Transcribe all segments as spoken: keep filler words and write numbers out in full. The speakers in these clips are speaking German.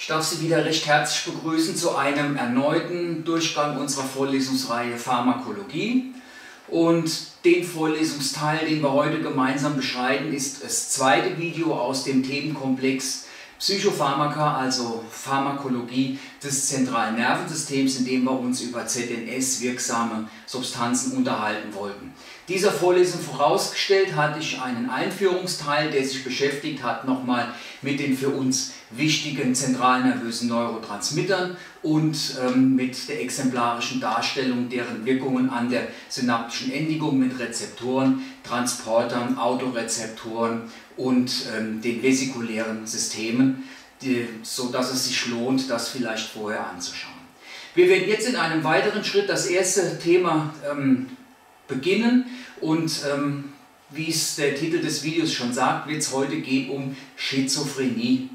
darf Sie wieder recht herzlich begrüßen zu einem erneuten Durchgang unserer Vorlesungsreihe Pharmakologie. Und den Vorlesungsteil, den wir heute gemeinsam beschreiten, ist das zweite Video aus dem Themenkomplex Psychopharmaka, also Pharmakologie des zentralen Nervensystems, in dem wir uns über Z N S-wirksame Substanzen unterhalten wollten. Dieser Vorlesung vorausgestellt hatte ich einen Einführungsteil, der sich beschäftigt hat nochmal mit den für uns wichtigen zentralnervösen Neurotransmittern und ähm, mit der exemplarischen Darstellung deren Wirkungen an der synaptischen Endigung mit Rezeptoren, Transportern, Autorezeptoren und ähm, den vesikulären Systemen, die, so dass es sich lohnt, das vielleicht vorher anzuschauen. Wir werden jetzt in einem weiteren Schritt das erste Thema ähm, beginnen und ähm, wie es der Titel des Videos schon sagt, wird es heute gehen um Schizophrenie.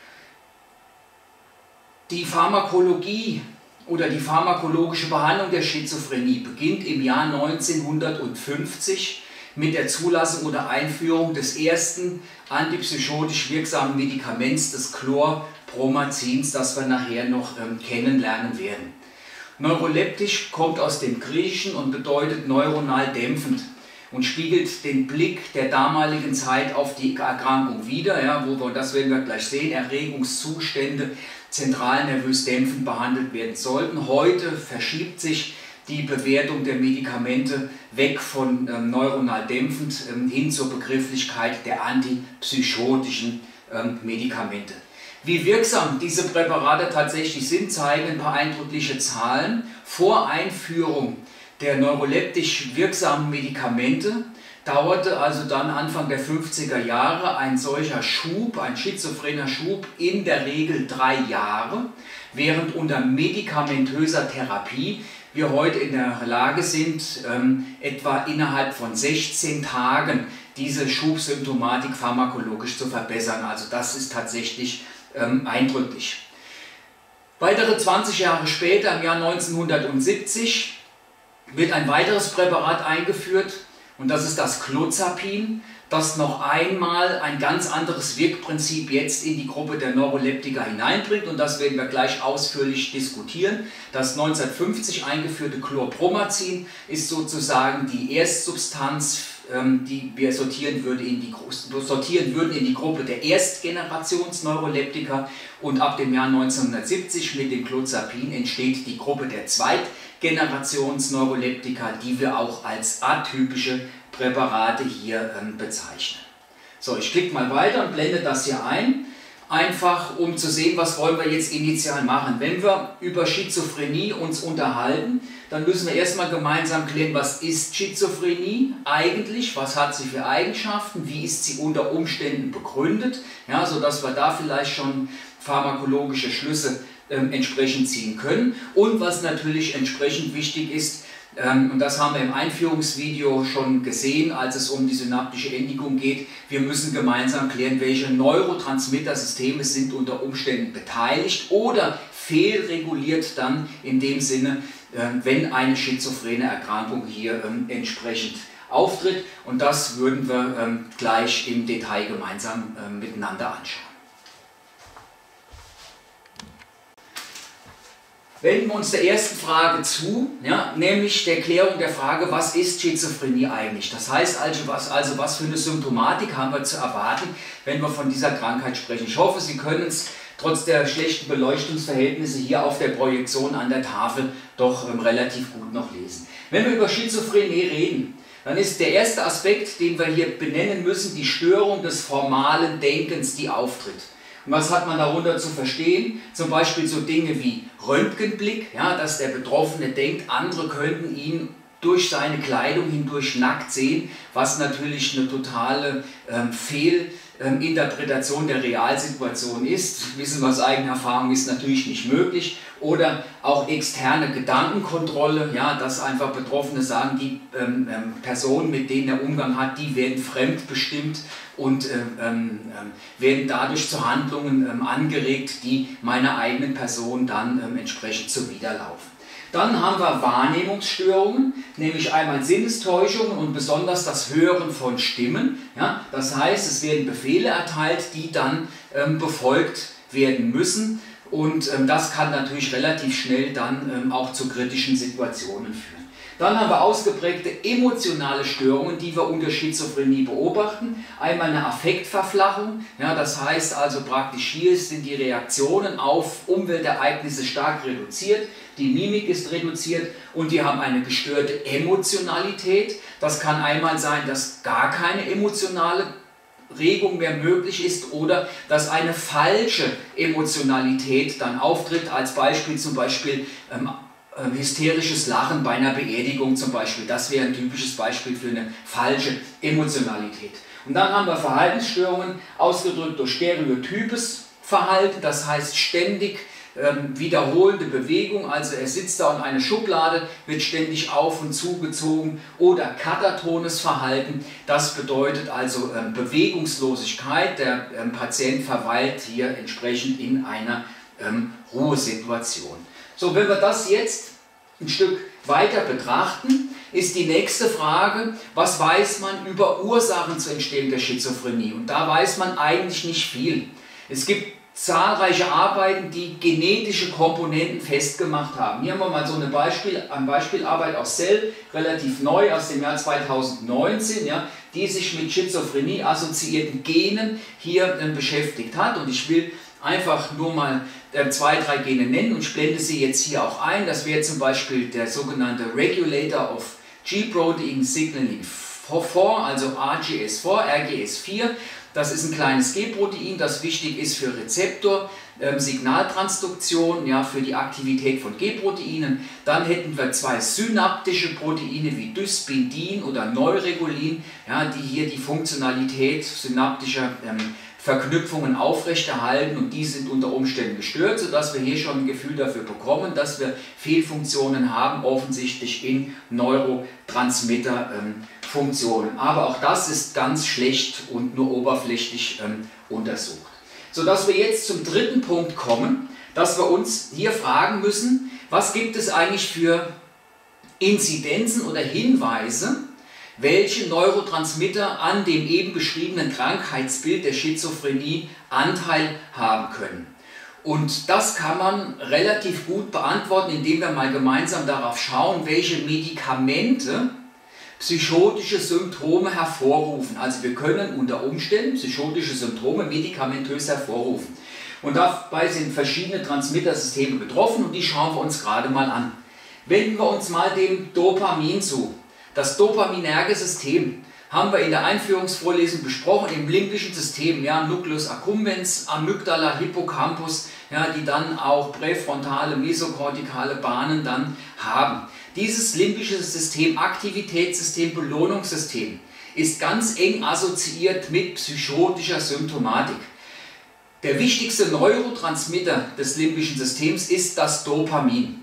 Die Pharmakologie oder die pharmakologische Behandlung der Schizophrenie beginnt im Jahr neunzehnhundertfünfzig mit der Zulassung oder Einführung des ersten antipsychotisch wirksamen Medikaments, des Chlorpromazins, das wir nachher noch ähm, kennenlernen werden. Neuroleptisch kommt aus dem Griechischen und bedeutet neuronal dämpfend und spiegelt den Blick der damaligen Zeit auf die Erkrankung wider, ja, wo wir, das werden wir gleich sehen, Erregungszustände zentralnervös dämpfend behandelt werden sollten. Heute verschiebt sich die Bewertung der Medikamente weg von ähm, neuronal dämpfend ähm, hin zur Begrifflichkeit der antipsychotischen ähm, Medikamente. Wie wirksam diese Präparate tatsächlich sind, zeigen ein paar eindrückliche Zahlen. Vor Einführung der neuroleptisch wirksamen Medikamente dauerte also dann Anfang der fünfziger Jahre ein solcher Schub, ein schizophrener Schub, in der Regel drei Jahre, während unter medikamentöser Therapie wir heute in der Lage sind, ähm, etwa innerhalb von sechzehn Tagen diese Schubsymptomatik pharmakologisch zu verbessern. Also das ist tatsächlich ähm, eindrücklich. Weitere zwanzig Jahre später, im Jahr neunzehnhundertsiebzig, wird ein weiteres Präparat eingeführt und das ist das Clozapin, das noch einmal ein ganz anderes Wirkprinzip jetzt in die Gruppe der Neuroleptika hineinbringt und das werden wir gleich ausführlich diskutieren. Das neunzehnhundertfünfzig eingeführte Chlorpromazin ist sozusagen die Erstsubstanz, die wir sortieren würden in die, sortieren würden in die Gruppe der Erstgenerations-Neuroleptika und ab dem Jahr neunzehnhundertsiebzig mit dem Clozapin entsteht die Gruppe der Zweitgenerations-Neuroleptika, die wir auch als atypische Präparate hier ähm, bezeichnen. So, ich klicke mal weiter und blende das hier ein, einfach um zu sehen, was wollen wir jetzt initial machen. Wenn wir über Schizophrenie uns unterhalten, dann müssen wir erstmal gemeinsam klären, was ist Schizophrenie eigentlich, was hat sie für Eigenschaften, wie ist sie unter Umständen begründet, ja, sodass wir da vielleicht schon pharmakologische Schlüsse ähm, entsprechend ziehen können. Und was natürlich entsprechend wichtig ist, ähm, und das haben wir im Einführungsvideo schon gesehen, als es um die synaptische Endigung geht, wir müssen gemeinsam klären, welche Neurotransmittersysteme sind unter Umständen beteiligt oder fehlreguliert dann in dem Sinne, wenn eine schizophrene Erkrankung hier ähm, entsprechend auftritt. Und das würden wir ähm, gleich im Detail gemeinsam ähm, miteinander anschauen. Wenden wir uns der ersten Frage zu, ja, nämlich der Klärung der Frage, was ist Schizophrenie eigentlich? Das heißt also was, also, was für eine Symptomatik haben wir zu erwarten, wenn wir von dieser Krankheit sprechen. Ich hoffe, Sie können es trotz der schlechten Beleuchtungsverhältnisse hier auf der Projektion an der Tafel doch ähm, relativ gut noch lesen. Wenn wir über Schizophrenie reden, dann ist der erste Aspekt, den wir hier benennen müssen, die Störung des formalen Denkens, die auftritt. Und was hat man darunter zu verstehen? Zum Beispiel so Dinge wie Röntgenblick, ja, dass der Betroffene denkt, andere könnten ihn durch seine Kleidung hindurch nackt sehen, was natürlich eine totale ähm, Fehlinterpretation der Realsituation ist. Wissen wir aus eigener Erfahrung, ist natürlich nicht möglich. Oder auch externe Gedankenkontrolle, ja, dass einfach Betroffene sagen, die ähm, ähm, Personen, mit denen er Umgang hat, die werden fremdbestimmt und ähm, ähm, werden dadurch zu Handlungen ähm, angeregt, die meiner eigenen Person dann ähm, entsprechend zuwiderlaufen. Dann haben wir Wahrnehmungsstörungen, nämlich einmal Sinnestäuschungen und besonders das Hören von Stimmen. Ja, das heißt, es werden Befehle erteilt, die dann ähm, befolgt werden müssen. und ähm, das kann natürlich relativ schnell dann ähm, auch zu kritischen Situationen führen. Dann haben wir ausgeprägte emotionale Störungen, die wir unter Schizophrenie beobachten. Einmal eine Affektverflachung, ja, das heißt also praktisch hier sind die Reaktionen auf Umweltereignisse stark reduziert, die Mimik ist reduziert und wir haben eine gestörte Emotionalität. Das kann einmal sein, dass gar keine emotionale Regung mehr möglich ist oder dass eine falsche Emotionalität dann auftritt, als Beispiel zum Beispiel ähm, hysterisches Lachen bei einer Beerdigung zum Beispiel. Das wäre ein typisches Beispiel für eine falsche Emotionalität. Und dann haben wir Verhaltensstörungen, ausgedrückt durch stereotypes Verhalten, das heißt ständig ähm, wiederholende Bewegung, also er sitzt da und eine Schublade wird ständig auf und zugezogen, oder katatones Verhalten, das bedeutet also ähm, Bewegungslosigkeit, der ähm, Patient verweilt hier entsprechend in einer ähm, Ruhesituation. So, wenn wir das jetzt ein Stück weiter betrachten, ist die nächste Frage, was weiß man über Ursachen zur Entstehung der Schizophrenie? Und da weiß man eigentlich nicht viel. Es gibt zahlreiche Arbeiten, die genetische Komponenten festgemacht haben. Hier haben wir mal so eine, Beispiel, eine Beispielarbeit aus Cell, relativ neu, aus dem Jahr zweitausendneunzehn, ja, die sich mit Schizophrenie assoziierten Genen hier äh, beschäftigt hat. Und ich will einfach nur mal äh, zwei, drei Gene nennen und ich blende sie jetzt hier auch ein. Das wäre zum Beispiel der sogenannte Regulator of G-Protein Signaling vier, also R G S vier, R G S vier. Das ist ein kleines G-Protein, das wichtig ist für Rezeptor, ähm, Signaltransduktion, ja, für die Aktivität von G-Proteinen. Dann hätten wir zwei synaptische Proteine wie Dysbindin oder Neuregulin, ja, die hier die Funktionalität synaptischer ähm, Verknüpfungen aufrechterhalten, und die sind unter Umständen gestört, sodass wir hier schon ein Gefühl dafür bekommen, dass wir Fehlfunktionen haben, offensichtlich in Neurotransmitterfunktionen. Ähm, Aber auch das ist ganz schlecht und nur oberflächlich ähm, untersucht. Sodass wir jetzt zum dritten Punkt kommen, dass wir uns hier fragen müssen, was gibt es eigentlich für Inzidenzen oder Hinweise, welche Neurotransmitter an dem eben beschriebenen Krankheitsbild der Schizophrenie Anteil haben können. Und das kann man relativ gut beantworten, indem wir mal gemeinsam darauf schauen, welche Medikamente psychotische Symptome hervorrufen. Also wir können unter Umständen psychotische Symptome medikamentös hervorrufen. Und dabei sind verschiedene Transmittersysteme betroffen und die schauen wir uns gerade mal an. Wenden wir uns mal dem Dopamin zu. Das dopaminerge System haben wir in der Einführungsvorlesung besprochen, im limbischen System, ja, Nucleus accumbens, Amygdala, Hippocampus, ja, die dann auch präfrontale, mesokortikale Bahnen dann haben. Dieses limbische System, Aktivitätssystem, Belohnungssystem, ist ganz eng assoziiert mit psychotischer Symptomatik. Der wichtigste Neurotransmitter des limbischen Systems ist das Dopamin.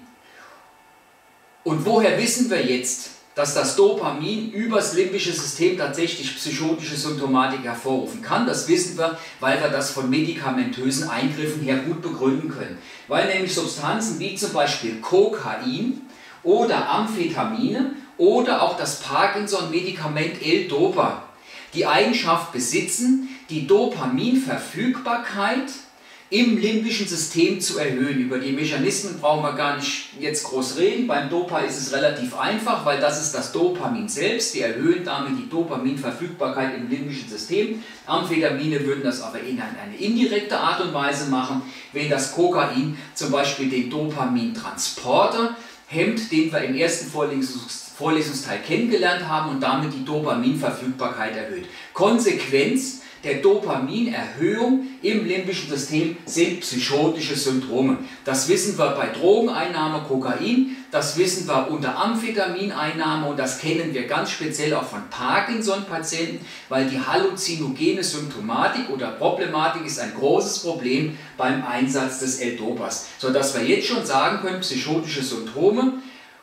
Und woher wissen wir jetzt, dass das Dopamin übers limbische System tatsächlich psychotische Symptomatik hervorrufen kann? Das wissen wir, weil wir das von medikamentösen Eingriffen her gut begründen können. Weil nämlich Substanzen wie zum Beispiel Kokain oder Amphetamine oder auch das Parkinson-Medikament L-Dopa die Eigenschaft besitzen, die Dopaminverfügbarkeit im limbischen System zu erhöhen. Über die Mechanismen brauchen wir gar nicht jetzt groß reden. Beim Dopa ist es relativ einfach, weil das ist das Dopamin selbst. Wir erhöhen damit die Dopaminverfügbarkeit im limbischen System. Amphetamine würden das aber in eine indirekte Art und Weise machen, wenn das Kokain zum Beispiel den Dopamintransporter hemmt, den wir im ersten Vorlesungs Vorlesungsteil kennengelernt haben und damit die Dopaminverfügbarkeit erhöht. Konsequenz der Dopaminerhöhung im limbischen System sind psychotische Symptome. Das wissen wir bei Drogeneinnahme, Kokain, das wissen wir unter Amphetamineinnahme und das kennen wir ganz speziell auch von Parkinson-Patienten, weil die halluzinogene Symptomatik oder Problematik ist ein großes Problem beim Einsatz des L-Dopas. Sodass wir jetzt schon sagen können, psychotische Symptome,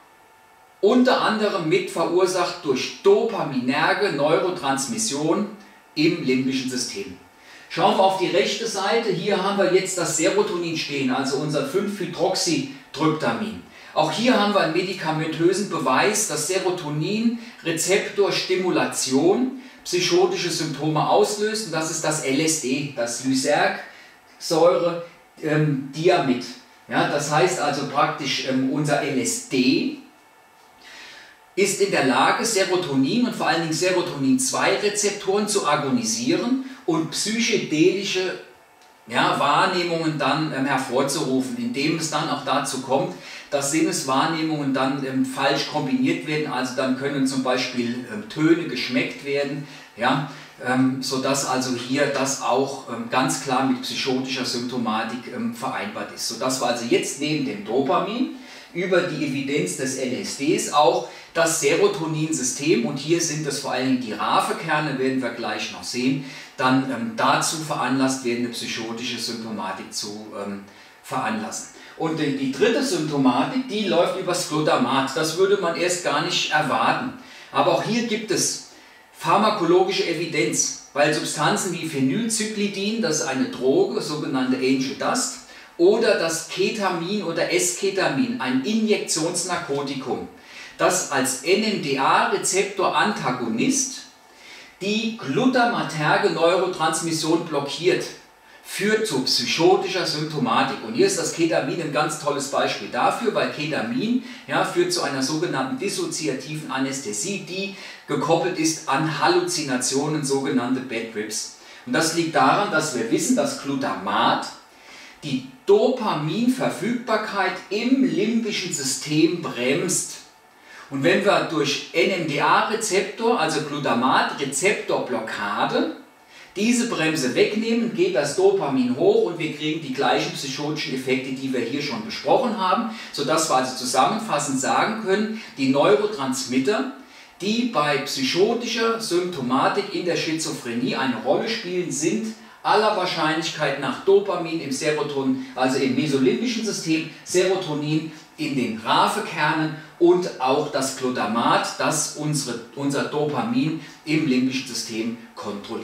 unter anderem mit verursacht durch dopaminerge Neurotransmission im limbischen System. Schauen wir auf die rechte Seite, hier haben wir jetzt das Serotonin stehen, also unser fünf Hydroxytryptamin. Auch hier haben wir einen medikamentösen Beweis, dass Serotonin-Rezeptorstimulation psychotische Symptome auslöst, und das ist das L S D, das Lysergsäure ähm, Diamid. Ja, das heißt also praktisch, ähm, unser L S D ist in der Lage, Serotonin und vor allen Dingen Serotonin zwei Rezeptoren zu agonisieren und psychedelische ja, Wahrnehmungen dann ähm, hervorzurufen, indem es dann auch dazu kommt, dass Sinneswahrnehmungen dann ähm, falsch kombiniert werden. Also dann können zum Beispiel ähm, Töne geschmeckt werden, ja, ähm, sodass also hier das auch ähm, ganz klar mit psychotischer Symptomatik ähm, vereinbart ist. Sodass wir also jetzt neben dem Dopamin über die Evidenz des L S Ds auch das Serotoninsystem, und hier sind es vor allem die Raphe-Kerne, werden wir gleich noch sehen, dann ähm, dazu veranlasst werden, eine psychotische Symptomatik zu ähm, veranlassen. Und die, die dritte Symptomatik, die läuft übers Glutamat. Das würde man erst gar nicht erwarten. Aber auch hier gibt es pharmakologische Evidenz, weil Substanzen wie Phenylcyclidin, das ist eine Droge, sogenannte Angel Dust, oder das Ketamin oder Esketamin, ein Injektionsnarkotikum, das als N M D A-Rezeptor-Antagonist die glutamaterge Neurotransmission blockiert, führt zu psychotischer Symptomatik. Und hier ist das Ketamin ein ganz tolles Beispiel dafür, weil Ketamin ja, führt zu einer sogenannten dissoziativen Anästhesie, die gekoppelt ist an Halluzinationen, sogenannte Bad Trips. Und das liegt daran, dass wir wissen, dass Glutamat die Dopaminverfügbarkeit im limbischen System bremst. Und wenn wir durch N M D A-Rezeptor, also Glutamat-Rezeptorblockade, diese Bremse wegnehmen, geht das Dopamin hoch und wir kriegen die gleichen psychotischen Effekte, die wir hier schon besprochen haben, sodass wir also zusammenfassend sagen können, die Neurotransmitter, die bei psychotischer Symptomatik in der Schizophrenie eine Rolle spielen, sind aller Wahrscheinlichkeit nach Dopamin im Serotonin, also im mesolimbischen System, Serotonin in den Raphe-Kernen und auch das Glutamat, das unsere, unser Dopamin im limbischen System kontrolliert.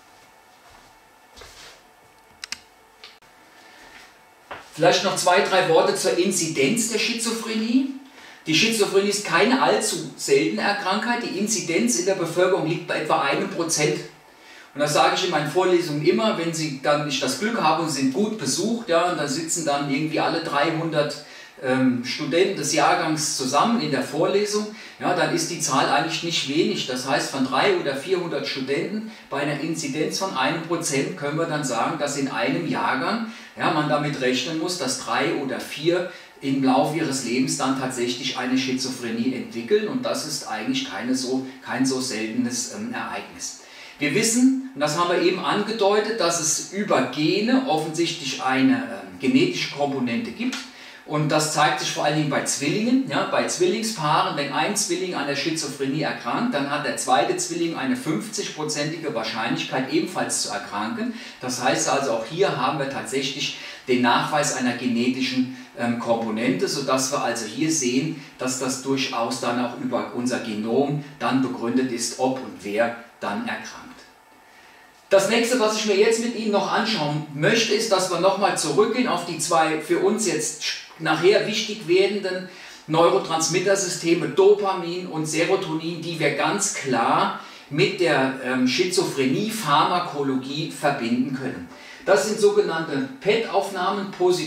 Vielleicht noch zwei, drei Worte zur Inzidenz der Schizophrenie. Die Schizophrenie ist keine allzu seltene Krankheit. Die Inzidenz in der Bevölkerung liegt bei etwa einem Prozent. Und das sage ich in meinen Vorlesungen immer, wenn Sie dann nicht das Glück haben und sind gut besucht, ja, und da sitzen dann irgendwie alle dreihundert ähm, Studenten des Jahrgangs zusammen in der Vorlesung, ja, dann ist die Zahl eigentlich nicht wenig. Das heißt, von dreihundert oder vierhundert Studenten bei einer Inzidenz von einem Prozent können wir dann sagen, dass in einem Jahrgang ja, man damit rechnen muss, dass drei oder vier im Laufe ihres Lebens dann tatsächlich eine Schizophrenie entwickeln, und das ist eigentlich keine so, kein so seltenes ähm, Ereignis. Wir wissen, und das haben wir eben angedeutet, dass es über Gene offensichtlich eine äh, genetische Komponente gibt, und das zeigt sich vor allen Dingen bei Zwillingen, ja, bei Zwillingspaaren. Wenn ein Zwilling an der Schizophrenie erkrankt, dann hat der zweite Zwilling eine fünfzig-prozentige Wahrscheinlichkeit ebenfalls zu erkranken. Das heißt also, auch hier haben wir tatsächlich den Nachweis einer genetischen ähm, Komponente, sodass wir also hier sehen, dass das durchaus dann auch über unser Genom dann begründet ist, ob und wer dann erkrankt. Das nächste, was ich mir jetzt mit Ihnen noch anschauen möchte, ist, dass wir nochmal zurückgehen auf die zwei für uns jetzt nachher wichtig werdenden Neurotransmittersysteme Dopamin und Serotonin, die wir ganz klar mit der ähm, Schizophrenie-Pharmakologie verbinden können. Das sind sogenannte P E T-Aufnahmen,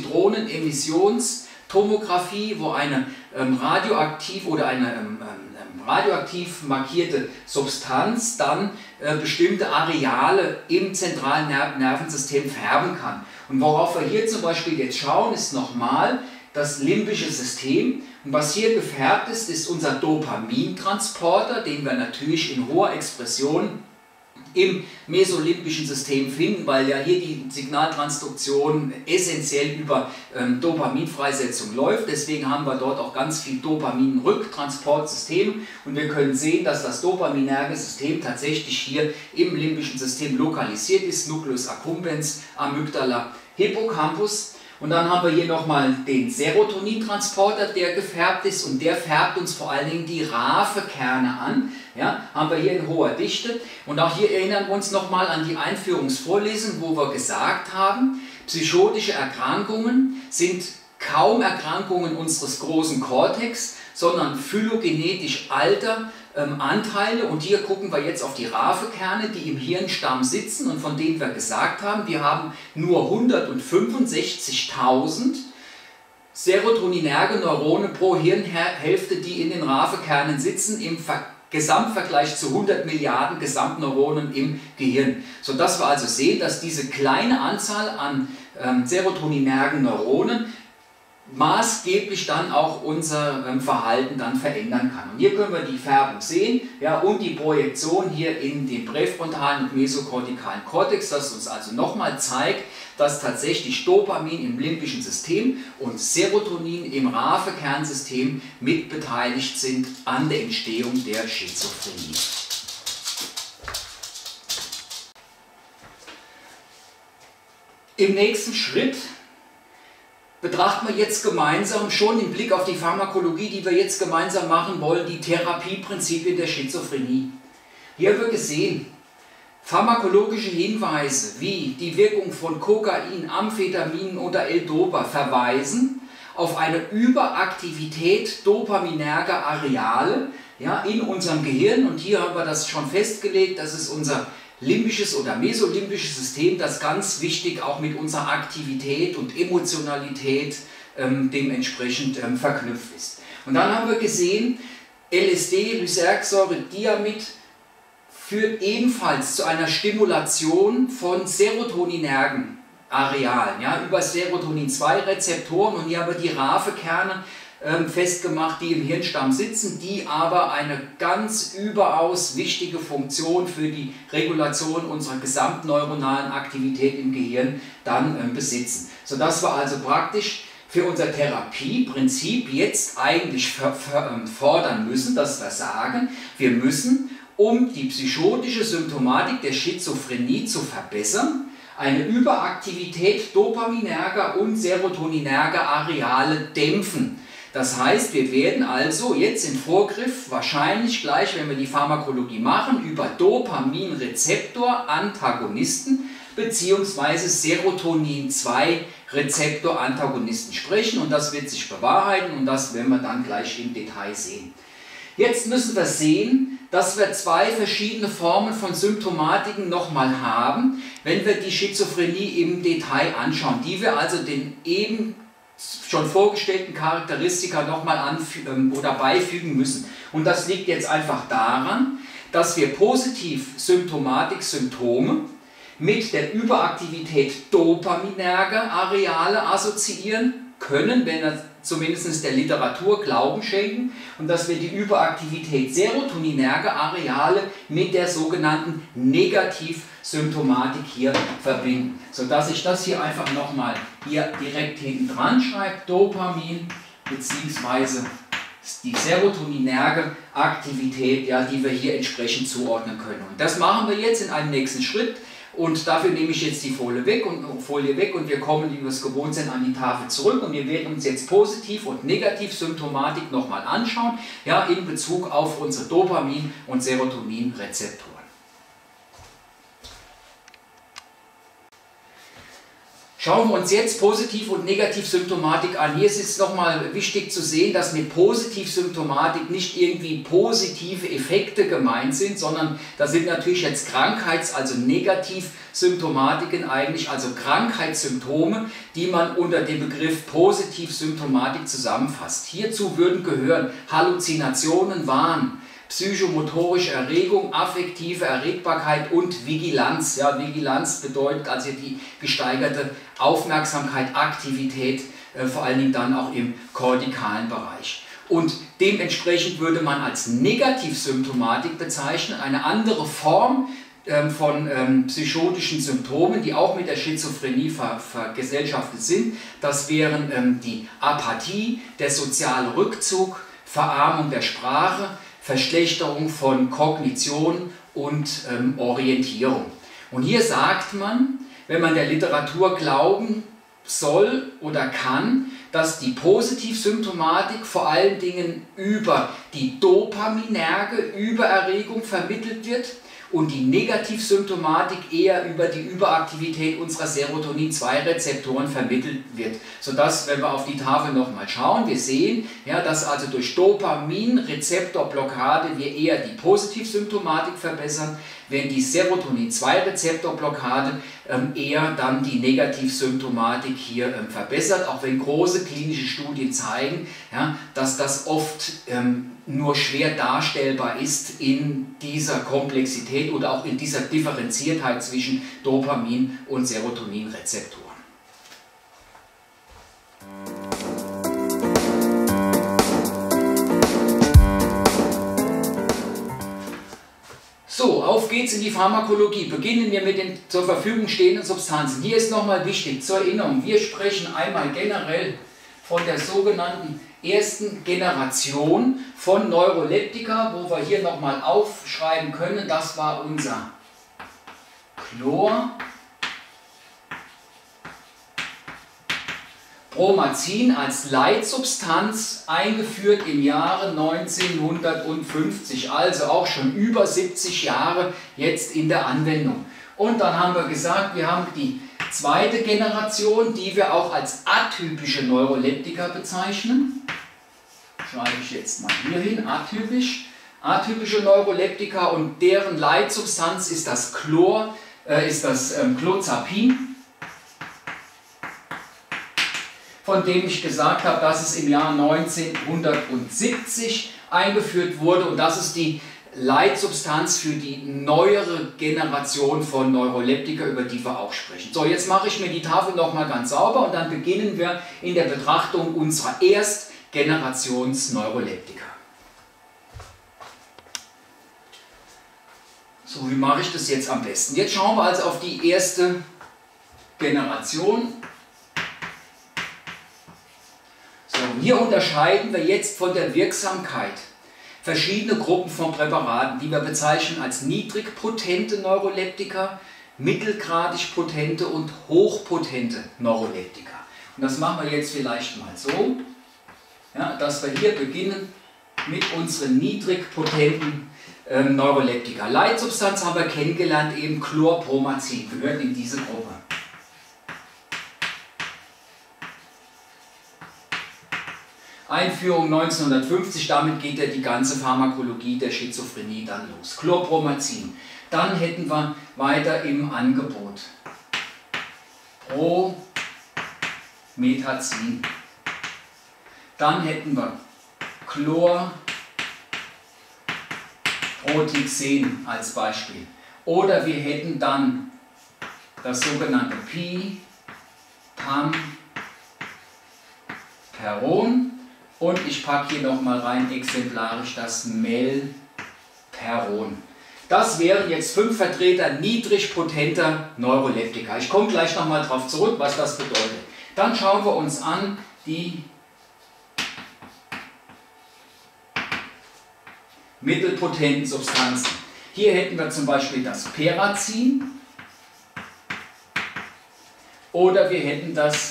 Positronen-Emissionstomographie, wo eine ähm, radioaktiv oder eine ähm, radioaktiv markierte Substanz dann äh, bestimmte Areale im zentralen Ner Nervensystem färben kann. Und worauf wir hier zum Beispiel jetzt schauen, ist nochmal das limbische System. Und was hier gefärbt ist, ist unser Dopamintransporter, den wir natürlich in hoher Expression im mesolimbischen System finden, weil ja hier die Signaltransduktion essentiell über ähm, Dopaminfreisetzung läuft. Deswegen haben wir dort auch ganz viel Dopamin-Rücktransportsystem, und wir können sehen, dass das dopaminerge System tatsächlich hier im limbischen System lokalisiert ist. Nucleus accumbens, Amygdala, Hippocampus. Und dann haben wir hier nochmal den Serotonintransporter, der gefärbt ist, und der färbt uns vor allen Dingen die Raphe-Kerne an. Ja, haben wir hier in hoher Dichte. Und auch hier erinnern wir uns nochmal an die Einführungsvorlesung, wo wir gesagt haben, psychotische Erkrankungen sind kaum Erkrankungen unseres großen Kortex, sondern phylogenetisch alter ähm, Anteile, und hier gucken wir jetzt auf die Raphe-Kerne, die im Hirnstamm sitzen und von denen wir gesagt haben, wir haben nur hundertfünfundsechzigtausend serotoninerge Neurone pro Hirnhälfte, die in den Raphe-Kernen sitzen, im Ver Gesamtvergleich zu hundert Milliarden Gesamtneuronen im Gehirn. Sodass wir also sehen, dass diese kleine Anzahl an ähm, serotoninergen Neuronen maßgeblich dann auch unser ähm, Verhalten dann verändern kann. Und hier können wir die Färbung sehen, ja, und die Projektion hier in den präfrontalen und mesokortikalen Kortex, das uns also nochmal zeigt, dass tatsächlich Dopamin im limbischen System und Serotonin im Raphe-Kernsystem mitbeteiligt sind an der Entstehung der Schizophrenie. Im nächsten Schritt betrachten wir jetzt gemeinsam, schon im Blick auf die Pharmakologie, die wir jetzt gemeinsam machen wollen, die Therapieprinzipien der Schizophrenie. Hier haben wir gesehen, pharmakologische Hinweise wie die Wirkung von Kokain, Amphetaminen oder L-Dopa verweisen auf eine Überaktivität dopaminerger Areale, ja, in unserem Gehirn, und hier haben wir das schon festgelegt, das ist unser limbisches oder mesolimbisches System, das ganz wichtig auch mit unserer Aktivität und Emotionalität ähm, dementsprechend ähm, verknüpft ist. Und dann haben wir gesehen, L S D, Lysergsäure, Diamid, führt ebenfalls zu einer Stimulation von serotoninergen Arealen, ja, über Serotonin zwei Rezeptoren, und hier haben wir die Raphe-Kerne ähm, festgemacht, die im Hirnstamm sitzen, die aber eine ganz überaus wichtige Funktion für die Regulation unserer gesamtneuronalen Aktivität im Gehirn dann ähm, besitzen. Sodass wir also praktisch für unser Therapieprinzip jetzt eigentlich fordern müssen, dass wir sagen, wir müssen, um die psychotische Symptomatik der Schizophrenie zu verbessern, eine Überaktivität dopaminerger und serotoninerger Areale dämpfen. Das heißt, wir werden also jetzt im Vorgriff, wahrscheinlich gleich, wenn wir die Pharmakologie machen, über Dopaminrezeptor-Antagonisten bzw. Serotonin zwei Rezeptor-Antagonisten sprechen, und das wird sich bewahrheiten, und das werden wir dann gleich im Detail sehen. Jetzt müssen wir sehen, dass wir zwei verschiedene Formen von Symptomatiken nochmal haben, wenn wir die Schizophrenie im Detail anschauen, die wir also den eben schon vorgestellten Charakteristika nochmal anfügen oder beifügen müssen. Und das liegt jetzt einfach daran, dass wir positiv Symptomatik-Symptome mit der Überaktivität dopaminerger Areale assoziieren können, wenn wir zumindest der Literatur Glauben schenken, und dass wir die Überaktivität serotoninerger Areale mit der sogenannten Negativsymptomatik hier verbinden. Sodass ich das hier einfach nochmal hier direkt hinten dran schreibe, Dopamin bzw. die serotoninerge Aktivität, ja, die wir hier entsprechend zuordnen können. Und das machen wir jetzt in einem nächsten Schritt. Und dafür nehme ich jetzt die Folie weg und, Folie weg und wir kommen, wie wir es gewohnt sind, an die Tafel zurück, und wir werden uns jetzt Positiv- und Negativsymptomatik nochmal anschauen, ja, in Bezug auf unsere Dopamin- und Serotoninrezeptoren. Schauen wir uns jetzt Positiv- und Negativsymptomatik an. Hier ist es nochmal wichtig zu sehen, dass mit Positivsymptomatik nicht irgendwie positive Effekte gemeint sind, sondern da sind natürlich jetzt Krankheits-, also Negativsymptomatiken eigentlich, also Krankheitssymptome, die man unter dem Begriff Positivsymptomatik zusammenfasst. Hierzu würden gehören Halluzinationen, Wahn, psychomotorische Erregung, affektive Erregbarkeit und Vigilanz. Ja, Vigilanz bedeutet also die gesteigerte Aufmerksamkeit, Aktivität, äh, vor allen Dingen dann auch im kortikalen Bereich. Und dementsprechend würde man als Negativsymptomatik bezeichnen eine andere Form ähm, von ähm, psychotischen Symptomen, die auch mit der Schizophrenie ver vergesellschaftet sind. Das wären ähm, die Apathie, der soziale Rückzug, Verarmung der Sprache, Verschlechterung von Kognition und ähm, Orientierung. Und hier sagt man, wenn man der Literatur glauben soll oder kann, dass die Positivsymptomatik vor allen Dingen über die dopaminerge Übererregung vermittelt wird und die Negativsymptomatik eher über die Überaktivität unserer Serotonin zwei Rezeptoren vermittelt wird. Sodass, wenn wir auf die Tafel nochmal schauen, wir sehen, ja, dass also durch Dopamin-Rezeptorblockade wir eher die Positivsymptomatik verbessern, wenn die Serotonin zwei Rezeptorblockade ähm, eher dann die Negativsymptomatik hier ähm, verbessert, auch wenn große klinische Studien zeigen, ja, dass das oft ähm, nur schwer darstellbar ist in dieser Komplexität oder auch in dieser Differenziertheit zwischen Dopamin- und Serotoninrezeptoren. So, auf geht's in die Pharmakologie. Beginnen wir mit den zur Verfügung stehenden Substanzen. Hier ist nochmal wichtig zur Erinnerung, wir sprechen einmal generell von der sogenannten ersten Generation von Neuroleptika, wo wir hier nochmal aufschreiben können, das war unser Chlor, Bromazin als Leitsubstanz, eingeführt im Jahre neunzehnhundertfünfzig, also auch schon über siebzig Jahre jetzt in der Anwendung. Und dann haben wir gesagt, wir haben die zweite Generation, die wir auch als atypische Neuroleptika bezeichnen. Schreibe ich jetzt mal hier hin, atypisch. Atypische Neuroleptika, und deren Leitsubstanz ist das Chlor, äh, ist das ähm, Clozapin, von dem ich gesagt habe, dass es im Jahr neunzehnhundertsiebzig eingeführt wurde, und das ist die Leitsubstanz für die neuere Generation von Neuroleptika, über die wir auch sprechen. So, jetzt mache ich mir die Tafel nochmal ganz sauber und dann beginnen wir in der Betrachtung unserer Erstgenerations-Neuroleptika. So, wie mache ich das jetzt am besten? Jetzt schauen wir also auf die erste Generation. So, hier unterscheiden wir jetzt von der Wirksamkeit verschiedene Gruppen von Präparaten, die wir bezeichnen als niedrigpotente Neuroleptika, mittelgradig potente und hochpotente Neuroleptika. Und das machen wir jetzt vielleicht mal so, ja, dass wir hier beginnen mit unseren niedrigpotenten äh, Neuroleptika. Leitsubstanz haben wir kennengelernt, eben Chlorpromazin, gehört in diese Gruppe. Einführung neunzehnhundertfünfzig, damit geht ja die ganze Pharmakologie der Schizophrenie dann los. Chlorpromazin. Dann hätten wir weiter im Angebot Promethazin. Dann hätten wir Chlorprotixen als Beispiel. Oder wir hätten dann das sogenannte Pi, Pam, Peron. Und ich packe hier nochmal rein exemplarisch das Melperon. Das wären jetzt fünf Vertreter niedrig potenter Neuroleptika. Ich komme gleich nochmal darauf zurück, was das bedeutet. Dann schauen wir uns an die mittelpotenten Substanzen. Hier hätten wir zum Beispiel das Perazin oder wir hätten das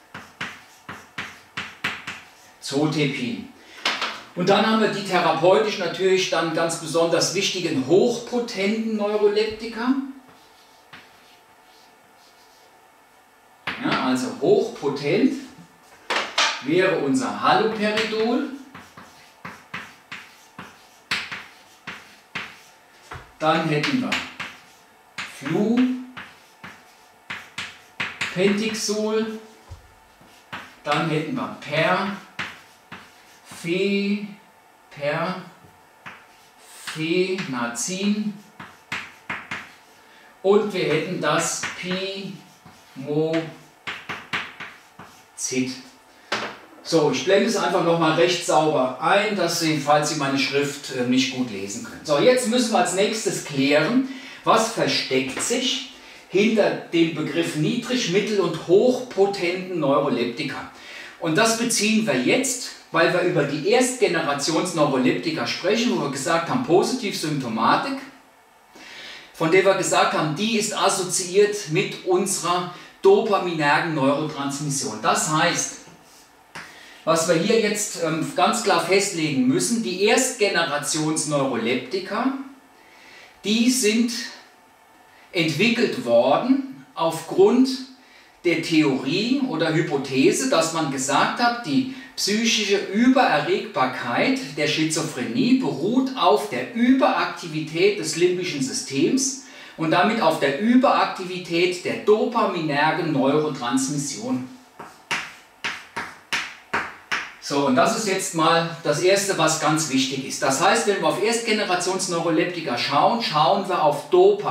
Zotepin. Und dann haben wir die therapeutisch natürlich dann ganz besonders wichtigen hochpotenten Neuroleptika. Ja, also hochpotent wäre unser Haloperidol. Dann hätten wir Flupentixol. Dann hätten wir Per. Fe, Per, Phenazin und wir hätten das Pimozid. So, ich blende es einfach nochmal recht sauber ein, dass Sie, falls Sie meine Schrift nicht gut lesen können. So, jetzt müssen wir als nächstes klären, was versteckt sich hinter dem Begriff niedrig-, mittel- und hochpotenten Neuroleptika. Und das beziehen wir jetzt, weil wir über die Erstgenerations-Neuroleptika sprechen, wo wir gesagt haben, Positivsymptomatik, von der wir gesagt haben, die ist assoziiert mit unserer dopaminergen Neurotransmission. Das heißt, was wir hier jetzt ähm, ganz klar festlegen müssen, die Erstgenerations-Neuroleptika, die sind entwickelt worden aufgrund der Theorie oder Hypothese, dass man gesagt hat, die psychische Übererregbarkeit der Schizophrenie beruht auf der Überaktivität des limbischen Systems und damit auf der Überaktivität der dopaminergen Neurotransmission. So, und das ist jetzt mal das Erste, was ganz wichtig ist. Das heißt, wenn wir auf Erstgenerations-Neuroleptika schauen, schauen wir auf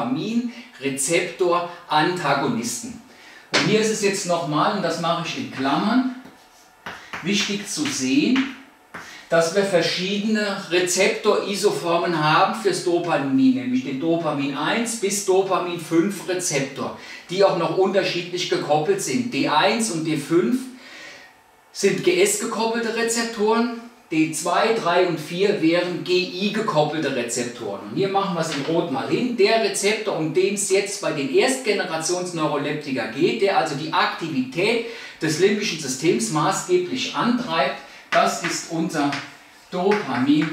Dopamin-Rezeptor-Antagonisten. Und hier ist es jetzt nochmal, und das mache ich in Klammern, wichtig zu sehen, dass wir verschiedene Rezeptorisoformen haben fürs Dopamin, nämlich den Dopamin eins bis Dopamin fünf Rezeptor, die auch noch unterschiedlich gekoppelt sind. D eins und D fünf sind G S-gekoppelte Rezeptoren, D zwei, drei und vier wären G I-gekoppelte Rezeptoren. Und hier machen wir es in Rot mal hin. Der Rezeptor, um den es jetzt bei den Erstgenerations-Neuroleptika geht, der also die Aktivität des limbischen Systems maßgeblich antreibt, das ist unser Dopamin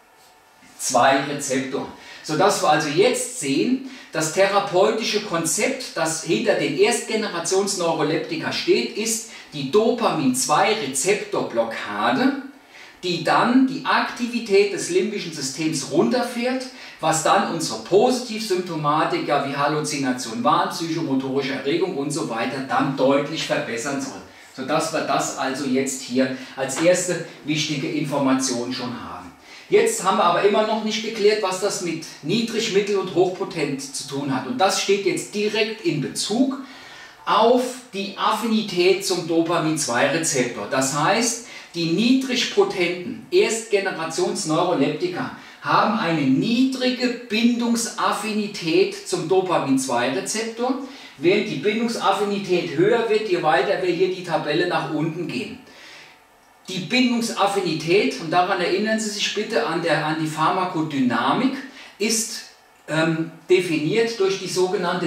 zwei Rezeptor. Sodass wir also jetzt sehen, das therapeutische Konzept, das hinter den Erstgenerations-Neuroleptika steht, ist die Dopamin zwei Rezeptorblockade, die dann die Aktivität des limbischen Systems runterfährt, was dann unsere Positivsymptomatika wie Halluzination, Wahn, psychomotorische Erregung und so weiter dann deutlich verbessern soll. Sodass wir das also jetzt hier als erste wichtige Information schon haben. Jetzt haben wir aber immer noch nicht geklärt, was das mit niedrig, mittel und hochpotent zu tun hat. Und das steht jetzt direkt in Bezug auf die Affinität zum Dopamin zwei Rezeptor. Das heißt, die niedrig potenten Erstgenerations-Neuroleptika haben eine niedrige Bindungsaffinität zum Dopamin zwei Rezeptor, während die Bindungsaffinität höher wird, je weiter wir hier die Tabelle nach unten gehen. Die Bindungsaffinität, und daran erinnern Sie sich bitte an, der, an die Pharmakodynamik, ist ähm, definiert durch die sogenannte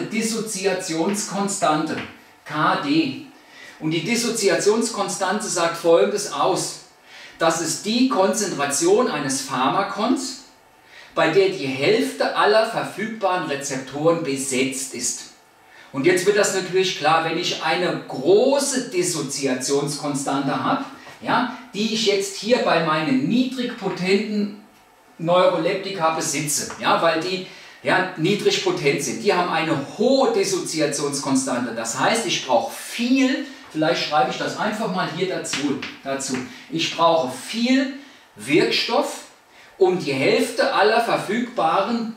Dissoziationskonstante, K D. Und die Dissoziationskonstante sagt Folgendes aus: Das ist die Konzentration eines Pharmakons, bei der die Hälfte aller verfügbaren Rezeptoren besetzt ist. Und jetzt wird das natürlich klar, wenn ich eine große Dissoziationskonstante habe, ja, die ich jetzt hier bei meinen niedrig potenten Neuroleptika besitze, ja, weil die ja, niedrig potent sind, die haben eine hohe Dissoziationskonstante. Das heißt, ich brauche viel, vielleicht schreibe ich das einfach mal hier dazu, dazu. Ich brauche viel Wirkstoff, um die Hälfte aller verfügbaren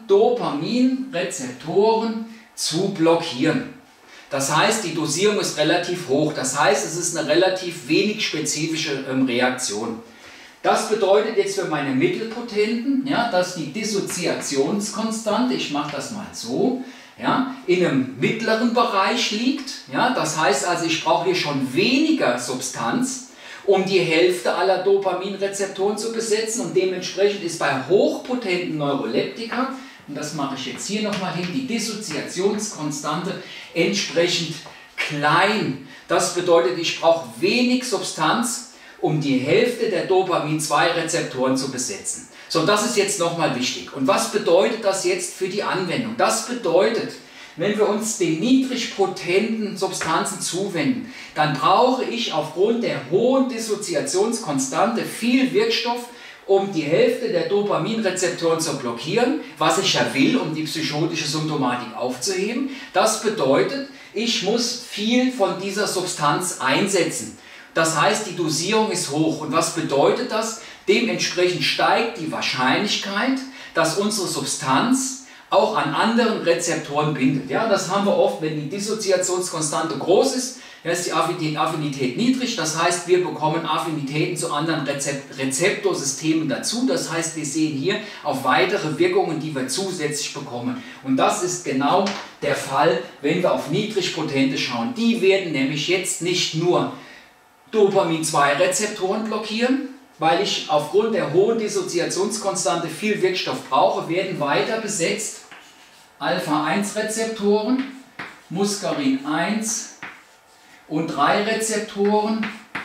Dopaminrezeptoren zu blockieren. Das heißt, die Dosierung ist relativ hoch. Das heißt, es ist eine relativ wenig spezifische ähm, Reaktion. Das bedeutet jetzt für meine Mittelpotenten, ja, dass die Dissoziationskonstante, ich mache das mal so, ja, in einem mittleren Bereich liegt. Ja, das heißt also, ich brauche hier schon weniger Substanz, um die Hälfte aller Dopaminrezeptoren zu besetzen. Und dementsprechend ist bei hochpotenten Neuroleptika, und das mache ich jetzt hier nochmal hin, die Dissoziationskonstante entsprechend klein. Das bedeutet, ich brauche wenig Substanz, um die Hälfte der Dopamin zwei Rezeptoren zu besetzen. So, das ist jetzt nochmal wichtig. Und was bedeutet das jetzt für die Anwendung? Das bedeutet, wenn wir uns den niedrig potenten Substanzen zuwenden, dann brauche ich aufgrund der hohen Dissoziationskonstante viel Wirkstoff, um die Hälfte der Dopaminrezeptoren zu blockieren, was ich ja will, um die psychotische Symptomatik aufzuheben. Das bedeutet, ich muss viel von dieser Substanz einsetzen. Das heißt, die Dosierung ist hoch. Und was bedeutet das? Dementsprechend steigt die Wahrscheinlichkeit, dass unsere Substanz auch an anderen Rezeptoren bindet. Ja, das haben wir oft, wenn die Dissoziationskonstante groß ist, dann ist die Affinität niedrig. Das heißt, wir bekommen Affinitäten zu anderen Rezept Rezeptorsystemen dazu. Das heißt, wir sehen hier auch weitere Wirkungen, die wir zusätzlich bekommen. Und das ist genau der Fall, wenn wir auf niedrig potente schauen. Die werden nämlich jetzt nicht nur Dopamin zwei Rezeptoren blockieren, weil ich aufgrund der hohen Dissoziationskonstante viel Wirkstoff brauche, werden weiter besetzt Alpha eins Rezeptoren, Muscarin eins und drei Rezeptoren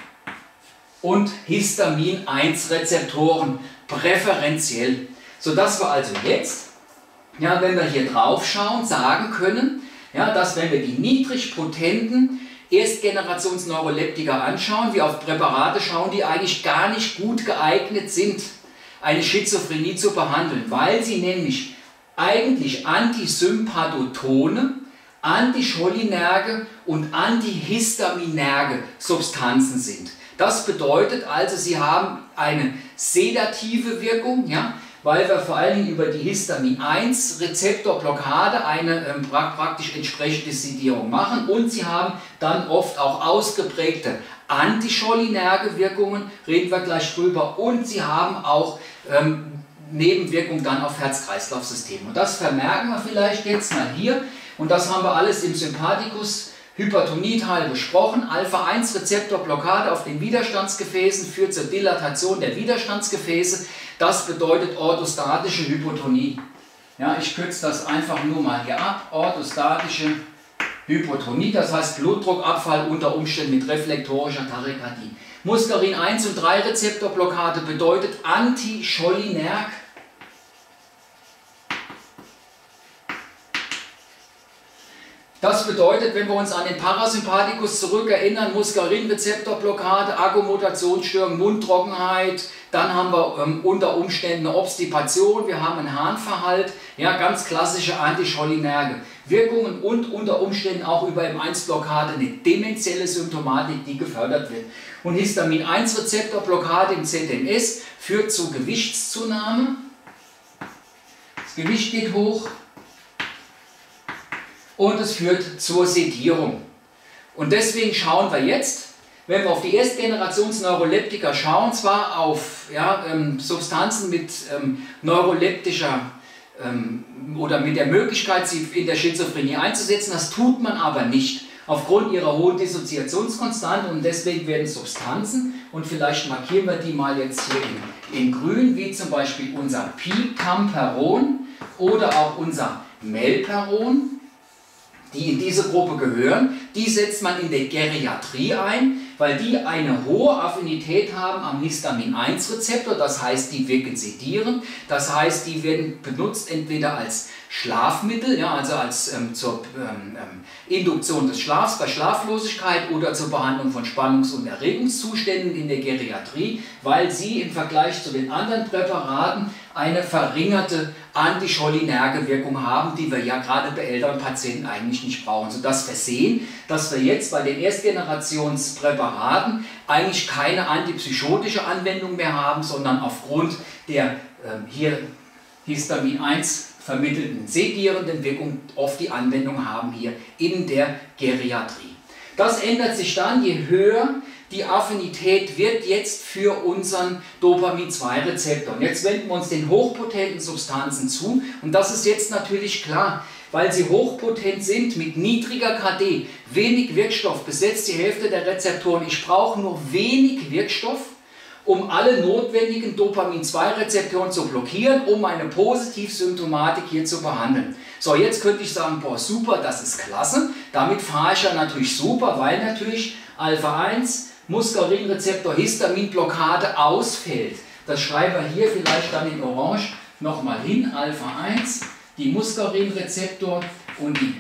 und Histamin eins Rezeptoren präferenziell, sodass wir also jetzt ja, wenn wir hier drauf schauen, sagen können, ja, dass wenn wir die niedrig potenten Erstgenerationsneuroleptika anschauen, wir auf Präparate schauen, die eigentlich gar nicht gut geeignet sind, eine Schizophrenie zu behandeln, weil sie nämlich eigentlich antisympathotone, anticholinerge und antihistaminerge Substanzen sind. Das bedeutet also, sie haben eine sedative Wirkung, ja, weil wir vor allen Dingen über die Histamin eins Rezeptorblockade eine ähm, praktisch entsprechende Sedierung machen, und sie haben dann oft auch ausgeprägte anticholinerge Wirkungen, reden wir gleich drüber, und sie haben auch ähm, Nebenwirkungen dann auf Herz-Kreislauf-System. Und das vermerken wir vielleicht jetzt mal hier, und das haben wir alles im Sympathikus Hypertonie-Teil besprochen. Alpha eins Rezeptorblockade auf den Widerstandsgefäßen führt zur Dilatation der Widerstandsgefäße. Das bedeutet orthostatische Hypotonie. Ja, ich kürze das einfach nur mal hier ab. Orthostatische Hypotonie, das heißt Blutdruckabfall unter Umständen mit reflektorischer Tachykardie. Muskarin eins und drei Rezeptorblockade bedeutet anticholinerg. Das bedeutet, wenn wir uns an den Parasympathikus zurückerinnern, Muskarin-Rezeptorblockade, Akkumulationsstörung, Mundtrockenheit, dann haben wir ähm, unter Umständen eine Obstipation, wir haben einen Harnverhalt, ja, ganz klassische anticholinerge Wirkungen und unter Umständen auch über M eins Blockade eine dementielle Symptomatik, die gefördert wird. Und Histamin eins Rezeptorblockade im Z N S führt zu Gewichtszunahme, das Gewicht geht hoch, und es führt zur Sedierung. Und deswegen schauen wir jetzt, wenn wir auf die Erstgenerationsneuroleptika schauen, zwar auf ja, ähm, Substanzen mit ähm, neuroleptischer ähm, oder mit der Möglichkeit, sie in der Schizophrenie einzusetzen, das tut man aber nicht aufgrund ihrer hohen Dissoziationskonstante, und deswegen werden Substanzen, und vielleicht markieren wir die mal jetzt hier in, in grün, wie zum Beispiel unser Picamperon oder auch unser Melperon, die in diese Gruppe gehören, die setzt man in der Geriatrie ein, weil die eine hohe Affinität haben am Histamin eins Rezeptor, das heißt, die wirken sedierend, das heißt, die werden benutzt entweder als Schlafmittel, ja, also als ähm, zur ähm, Induktion des Schlafs bei Schlaflosigkeit oder zur Behandlung von Spannungs- und Erregungszuständen in der Geriatrie, weil sie im Vergleich zu den anderen Präparaten eine verringerte anticholinerge Wirkung haben, die wir ja gerade bei älteren Patienten eigentlich nicht brauchen. Sodass wir sehen, dass wir jetzt bei den Erstgenerationspräparaten eigentlich keine antipsychotische Anwendung mehr haben, sondern aufgrund der äh, hier Histamin eins vermittelten sedierenden Wirkung oft die Anwendung haben hier in der Geriatrie. Das ändert sich dann, je höher die Affinität wird jetzt für unseren Dopamin zwei Rezeptor. Und jetzt wenden wir uns den hochpotenten Substanzen zu, und das ist jetzt natürlich klar, weil sie hochpotent sind mit niedriger K D, wenig Wirkstoff, besetzt die Hälfte der Rezeptoren. Ich brauche nur wenig Wirkstoff, um alle notwendigen Dopamin zwei Rezeptoren zu blockieren, um eine Positivsymptomatik hier zu behandeln. So, jetzt könnte ich sagen, boah, super, das ist klasse. Damit fahre ich ja natürlich super, weil natürlich Alpha eins Muskarinrezeptor Histaminblockade ausfällt. Das schreiben wir hier vielleicht dann in Orange nochmal hin. Alpha eins, die Muskarinrezeptor und die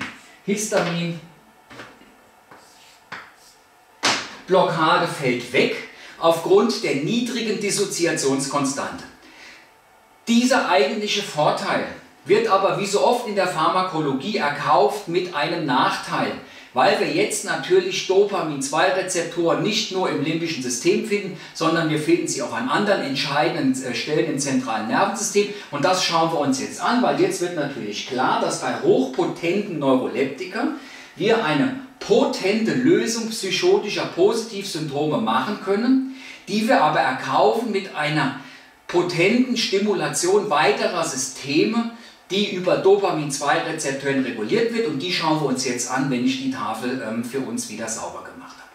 Histaminblockade fällt weg aufgrund der niedrigen Dissoziationskonstante. Dieser eigentliche Vorteil wird aber wie so oft in der Pharmakologie erkauft mit einem Nachteil, weil wir jetzt natürlich Dopamin zwei Rezeptoren nicht nur im limbischen System finden, sondern wir finden sie auch an anderen entscheidenden Stellen im zentralen Nervensystem. Und das schauen wir uns jetzt an, weil jetzt wird natürlich klar, dass bei hochpotenten Neuroleptika wir eine potente Lösung psychotischer Positivsymptome machen können, die wir aber erkaufen mit einer potenten Stimulation weiterer Systeme, die über Dopamin zwei Rezeptoren reguliert wird, und die schauen wir uns jetzt an, wenn ich die Tafel ähm, für uns wieder sauber gemacht habe.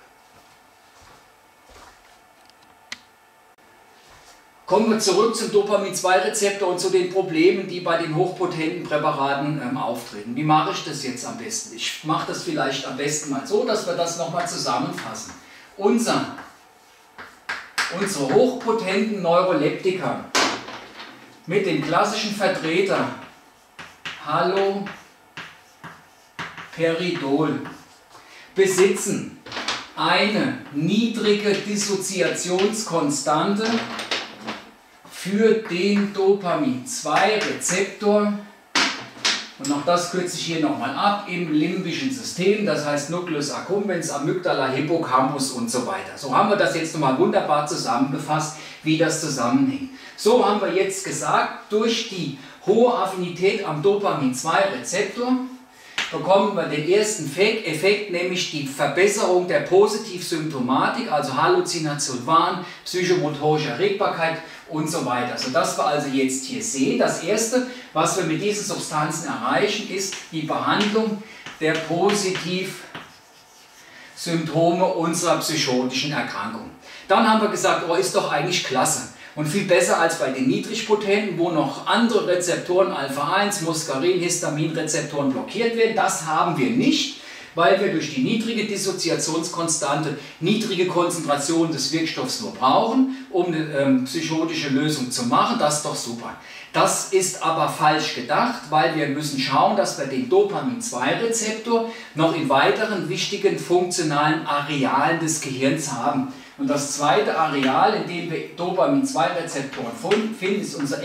Kommen wir zurück zum Dopamin zwei Rezeptor und zu den Problemen, die bei den hochpotenten Präparaten ähm, auftreten. Wie mache ich das jetzt am besten? Ich mache das vielleicht am besten mal so, dass wir das nochmal zusammenfassen. Unser, unsere hochpotenten Neuroleptika mit dem klassischen Vertreter Haloperidol besitzen eine niedrige Dissoziationskonstante für den Dopamin zwei Rezeptor. Und auch das kürze ich hier nochmal ab, im limbischen System, das heißt Nucleus accumbens, Amygdala, Hippocampus und so weiter. So haben wir das jetzt nochmal wunderbar zusammengefasst, wie das zusammenhängt. So haben wir jetzt gesagt, durch die hohe Affinität am Dopamin zwei Rezeptor bekommen wir den ersten Effekt, nämlich die Verbesserung der Positivsymptomatik, also Halluzination, Wahn, psychomotorische Erregbarkeit und so weiter. Sodass wir also jetzt hier sehen, das erste, was wir mit diesen Substanzen erreichen, ist die Behandlung der Positivsymptome unserer psychotischen Erkrankung. Dann haben wir gesagt, oh, ist doch eigentlich klasse. Und viel besser als bei den Niedrigpotenten, wo noch andere Rezeptoren, Alpha eins, Muscarin, Histaminrezeptoren blockiert werden. Das haben wir nicht, weil wir durch die niedrige Dissoziationskonstante niedrige Konzentration des Wirkstoffs nur brauchen, um eine ähm, psychotische Lösung zu machen. Das ist doch super. Das ist aber falsch gedacht, weil wir müssen schauen, dass wir den Dopamin zwei Rezeptor noch in weiteren wichtigen funktionalen Arealen des Gehirns haben. Und das zweite Areal, in dem wir Dopamin zwei Rezeptoren finden, ist unsere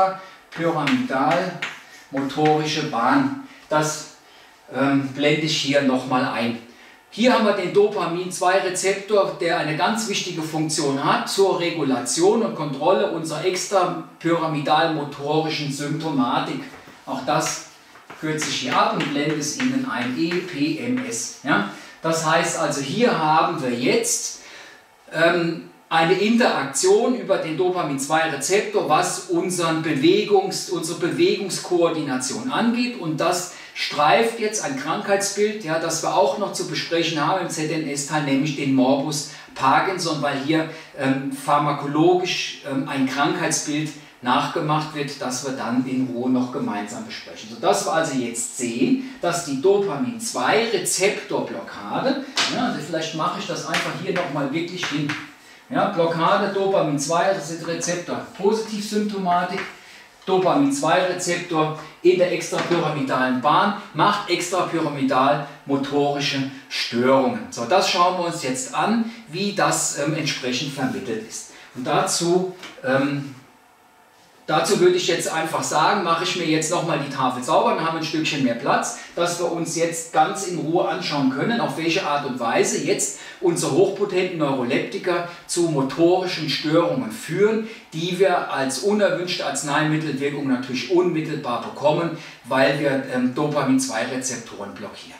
extrapyramidal-motorische Bahn. Das ähm, blende ich hier nochmal ein. Hier haben wir den Dopamin zwei Rezeptor, der eine ganz wichtige Funktion hat zur Regulation und Kontrolle unserer extrapyramidal-motorischen Symptomatik. Auch das kürze ich hier ab und blende es Ihnen ein, E P M S. Ja? Das heißt also, hier haben wir jetzt eine Interaktion über den Dopamin zwei Rezeptor, was unseren Bewegungs, unsere Bewegungskoordination angeht, und das streift jetzt ein Krankheitsbild, ja, das wir auch noch zu besprechen haben im Z N S-Teil, nämlich den Morbus Parkinson, weil hier ähm, pharmakologisch ähm, ein Krankheitsbild nachgemacht wird, das wir dann in Ruhe noch gemeinsam besprechen. Sodass wir also jetzt sehen, dass die Dopamin zwei Rezeptorblockade, ja, also vielleicht mache ich das einfach hier nochmal wirklich hin, ja, Blockade Dopamin zwei Rezeptor, Positivsymptomatik, Dopamin zwei Rezeptor in der extrapyramidalen Bahn, macht extrapyramidal motorische Störungen. So, das schauen wir uns jetzt an, wie das ähm, entsprechend vermittelt ist. Und dazu ähm, Dazu würde ich jetzt einfach sagen, mache ich mir jetzt nochmal die Tafel sauber, wir haben ein Stückchen mehr Platz, dass wir uns jetzt ganz in Ruhe anschauen können, auf welche Art und Weise jetzt unsere hochpotenten Neuroleptika zu motorischen Störungen führen, die wir als unerwünschte Arzneimittelwirkung natürlich unmittelbar bekommen, weil wir ähm, Dopamin zwei Rezeptoren blockieren.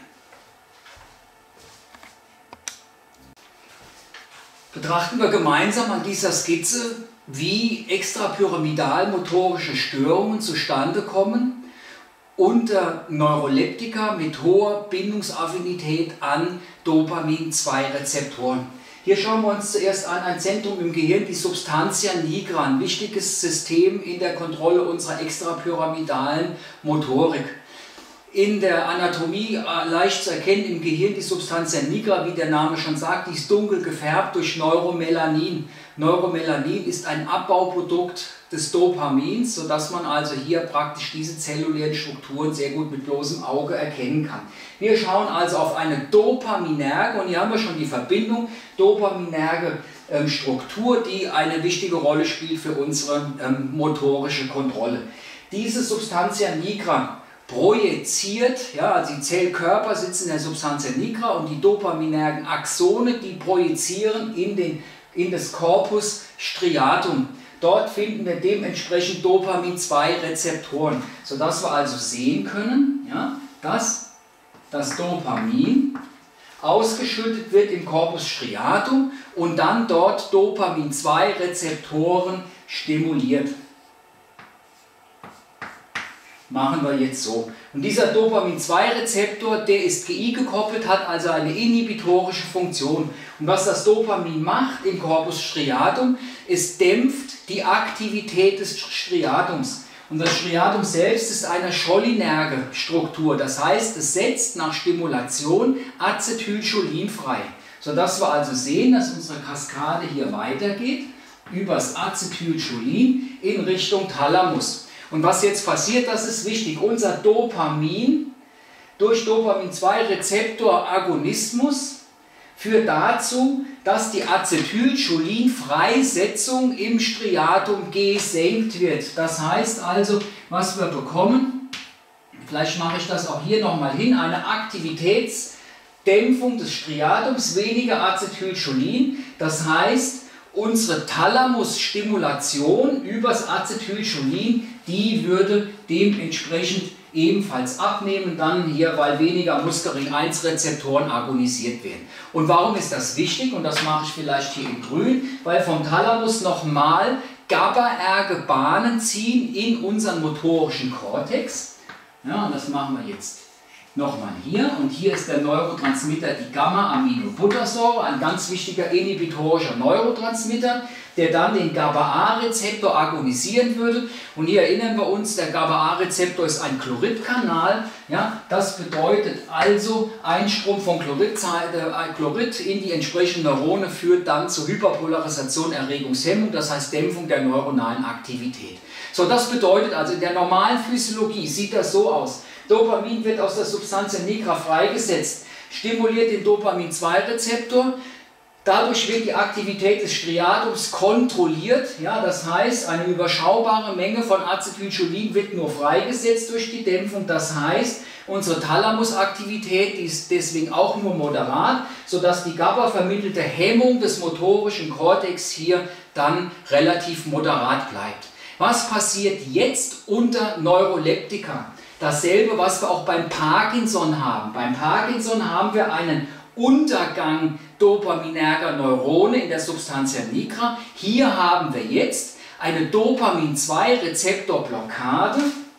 Betrachten wir gemeinsam an dieser Skizze, wie extrapyramidal-motorische Störungen zustande kommen unter Neuroleptika mit hoher Bindungsaffinität an Dopamin zwei Rezeptoren. Hier schauen wir uns zuerst an ein Zentrum im Gehirn, die Substantia nigra, ein wichtiges System in der Kontrolle unserer extrapyramidalen Motorik. In der Anatomie leicht zu erkennen im Gehirn die Substantia nigra, wie der Name schon sagt, die ist dunkel gefärbt durch Neuromelanin. Neuromelanin ist ein Abbauprodukt des Dopamins, sodass man also hier praktisch diese zellulären Strukturen sehr gut mit bloßem Auge erkennen kann. Wir schauen also auf eine dopaminerge, und hier haben wir schon die Verbindung, dopaminerge ähm, Struktur, die eine wichtige Rolle spielt für unsere ähm, motorische Kontrolle. Diese Substantia nigra projiziert, ja, also die Zellkörper sitzen in der Substantia nigra und die dopaminergen Axone, die projizieren in, den, in das Corpus striatum. Dort finden wir dementsprechend Dopamin zwei Rezeptoren, sodass wir also sehen können, ja, dass das Dopamin ausgeschüttet wird im Corpus striatum und dann dort Dopamin zwei Rezeptoren stimuliert. Machen wir jetzt so. Und dieser Dopamin zwei Rezeptor, der ist G I gekoppelt, hat also eine inhibitorische Funktion. Und was das Dopamin macht im Corpus striatum, es dämpft die Aktivität des Striatums. Und das Striatum selbst ist eine cholinerge Struktur, das heißt, es setzt nach Stimulation Acetylcholin frei. Sodass wir also sehen, dass unsere Kaskade hier weitergeht, übers Acetylcholin in Richtung Thalamus. Und was jetzt passiert, das ist wichtig. Unser Dopamin durch Dopamin zwei Rezeptor Agonismus führt dazu, dass die Acetylcholinfreisetzung im Striatum gesenkt wird. Das heißt also, was wir bekommen, vielleicht mache ich das auch hier nochmal hin, eine Aktivitätsdämpfung des Striatums, weniger Acetylcholin. Das heißt, unsere Thalamusstimulation übers Acetylcholin, die würde dementsprechend ebenfalls abnehmen, dann hier, weil weniger Muscarin eins Rezeptoren agonisiert werden. Und warum ist das wichtig? Und das mache ich vielleicht hier in grün, weil vom Thalamus nochmal GABAerge Bahnen ziehen in unseren motorischen Kortex. Ja, und das machen wir jetzt nochmal hier. Und hier ist der Neurotransmitter die Gamma-Aminobuttersäure, ein ganz wichtiger inhibitorischer Neurotransmitter, der dann den GABA-A-Rezeptor agonisieren würde. Und hier erinnern wir uns, der GABA-A-Rezeptor ist ein Chloridkanal. Ja, das bedeutet also, Einstrom von Chlorid, äh, Chlorid in die entsprechenden Neurone führt dann zur Hyperpolarisation, Erregungshemmung, das heißt Dämpfung der neuronalen Aktivität. So, das bedeutet also, in der normalen Physiologie sieht das so aus. Dopamin wird aus der Substantia nigra freigesetzt, stimuliert den Dopamin zwei Rezeptor. Dadurch wird die Aktivität des Striatums kontrolliert. Ja, das heißt, eine überschaubare Menge von Acetylcholin wird nur freigesetzt durch die Dämpfung. Das heißt, unsere Thalamusaktivität ist deswegen auch nur moderat, sodass die GABA vermittelte Hemmung des motorischen Kortex hier dann relativ moderat bleibt. Was passiert jetzt unter Neuroleptika? Dasselbe, was wir auch beim Parkinson haben. Beim Parkinson haben wir einen Untergang dopaminerger Neurone in der Substantia nigra. Hier haben wir jetzt eine Dopamin zwei Rezeptorblockade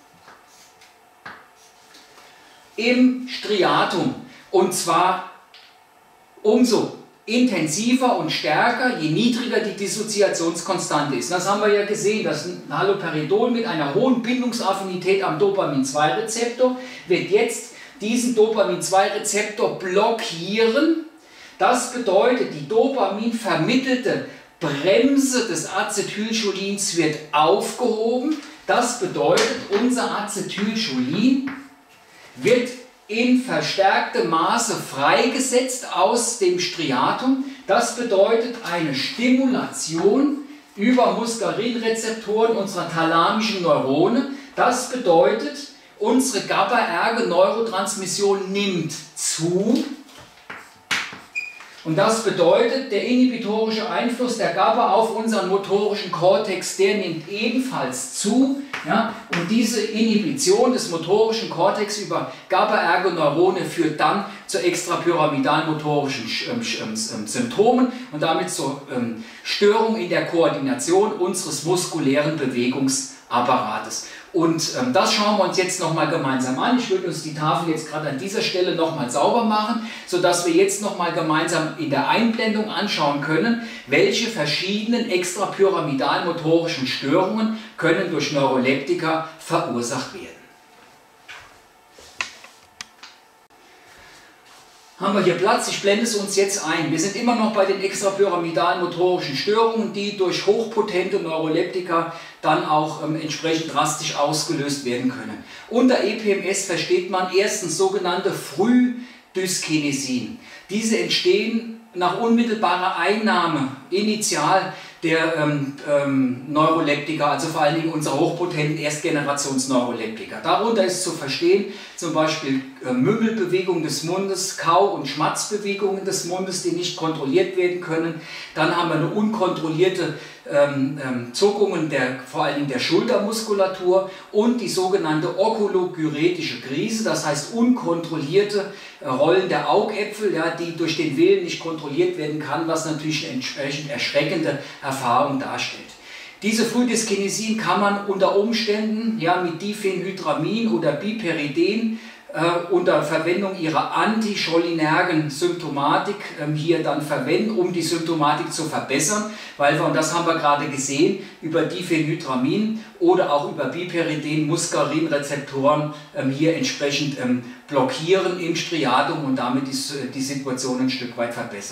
im Striatum. Und zwar umso intensiver und stärker, je niedriger die Dissoziationskonstante ist. Das haben wir ja gesehen, dass ein Haloperidol mit einer hohen Bindungsaffinität am Dopamin zwei Rezeptor wird jetzt diesen Dopamin zwei Rezeptor blockieren. Das bedeutet, die Dopamin vermittelte Bremse des Acetylcholins wird aufgehoben. Das bedeutet, unser Acetylcholin wird in verstärktem Maße freigesetzt aus dem Striatum. Das bedeutet eine Stimulation über Muscarinrezeptoren unserer thalamischen Neurone. Das bedeutet, unsere GABAerge Neurotransmission nimmt zu. Und das bedeutet, der inhibitorische Einfluss der GABA auf unseren motorischen Kortex, der nimmt ebenfalls zu. Ja? Und diese Inhibition des motorischen Kortex über GABAerge Neurone führt dann zu extrapyramidalen motorischen ähm, ähm, Symptomen und damit zur ähm, Störung in der Koordination unseres muskulären Bewegungsapparates. Und ähm, das schauen wir uns jetzt nochmal gemeinsam an. Ich würde uns die Tafel jetzt gerade an dieser Stelle nochmal sauber machen, sodass wir jetzt nochmal gemeinsam in der Einblendung anschauen können, welche verschiedenen extrapyramidalen motorischen Störungen können durch Neuroleptika verursacht werden. Haben wir hier Platz? Ich blende es uns jetzt ein. Wir sind immer noch bei den extrapyramidalen motorischen Störungen, die durch hochpotente Neuroleptika dann auch ähm, entsprechend drastisch ausgelöst werden können. Unter E P M S versteht man erstens sogenannte Frühdyskinesien. Diese entstehen nach unmittelbarer Einnahme initial der ähm, ähm, Neuroleptika, also vor allen Dingen unserer hochpotenten Erstgenerations-Neuroleptika. Darunter ist zu verstehen zum Beispiel äh, Mümmelbewegungen des Mundes, Kau- und Schmatzbewegungen des Mundes, die nicht kontrolliert werden können. Dann haben wir eine unkontrollierte ähm, ähm, Zuckungen der, vor allen Dingen der Schultermuskulatur und die sogenannte okulogyretische Krise, das heißt unkontrollierte äh, Rollen der Augäpfel, ja, die durch den Willen nicht kontrolliert werden kann, was natürlich eine entsprechend erschreckende Erfahrung darstellt. Diese Frühdyskinesien kann man unter Umständen ja, mit Diphenhydramin oder Biperiden äh, unter Verwendung ihrer anticholinergen Symptomatik äh, hier dann verwenden, um die Symptomatik zu verbessern, weil wir, und das haben wir gerade gesehen, über Diphenhydramin oder auch über Biperiden Muscarinrezeptoren äh, hier entsprechend äh, blockieren im Striatum und damit die, die Situation ein Stück weit verbessern können.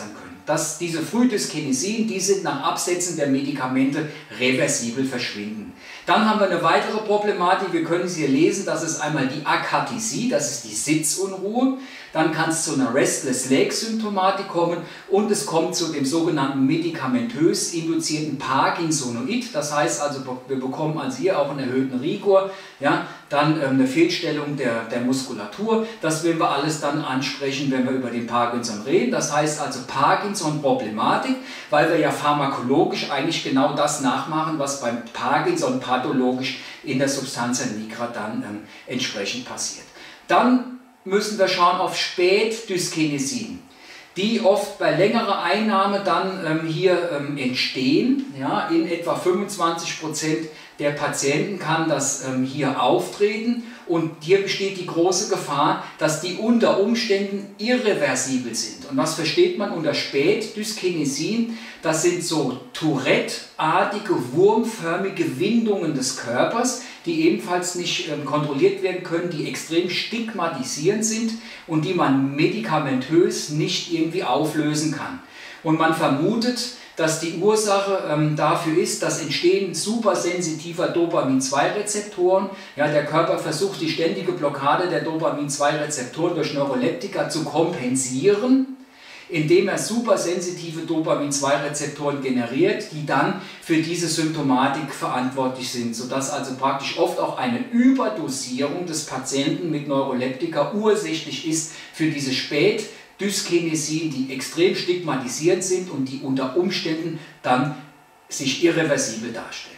dass diese Frühdyskinesin, die sind nach Absetzen der Medikamente reversibel verschwinden. Dann haben wir eine weitere Problematik, wir können sie hier lesen, das ist einmal die Akathisie, das ist die Sitzunruhe. Dann kann es zu einer Restless Leg Symptomatik kommen und es kommt zu dem sogenannten medikamentös induzierten Parkinsonoid. Das heißt also, wir bekommen also hier auch einen erhöhten Rigor, ja, dann ähm, eine Fehlstellung der, der Muskulatur. Das werden wir alles dann ansprechen, wenn wir über den Parkinson reden. Das heißt also Parkinson-Problematik, weil wir ja pharmakologisch eigentlich genau das nachmachen, was beim Parkinson pathologisch in der Substantia nigra dann ähm, entsprechend passiert. Dann müssen wir schauen auf Spätdyskinesin, die oft bei längerer Einnahme dann ähm, hier ähm, entstehen. Ja, in etwa fünfundzwanzig Prozent der Patienten kann das ähm, hier auftreten und hier besteht die große Gefahr, dass die unter Umständen irreversibel sind. Und was versteht man unter Spätdyskinesin? Das sind so Tourette-artige, wurmförmige Windungen des Körpers, die ebenfalls nicht ähm, kontrolliert werden können, die extrem stigmatisierend sind und die man medikamentös nicht irgendwie auflösen kann. Und man vermutet, dass die Ursache ähm, dafür ist das Entstehen supersensitiver Dopamin zwei Rezeptoren. Ja, der Körper versucht die ständige Blockade der Dopamin zwei Rezeptoren durch Neuroleptika zu kompensieren, indem er supersensitive Dopamin zwei Rezeptoren generiert, die dann für diese Symptomatik verantwortlich sind, sodass also praktisch oft auch eine Überdosierung des Patienten mit Neuroleptika ursächlich ist für diese Spätdyskinesin, die extrem stigmatisierend sind und die unter Umständen dann sich irreversibel darstellen.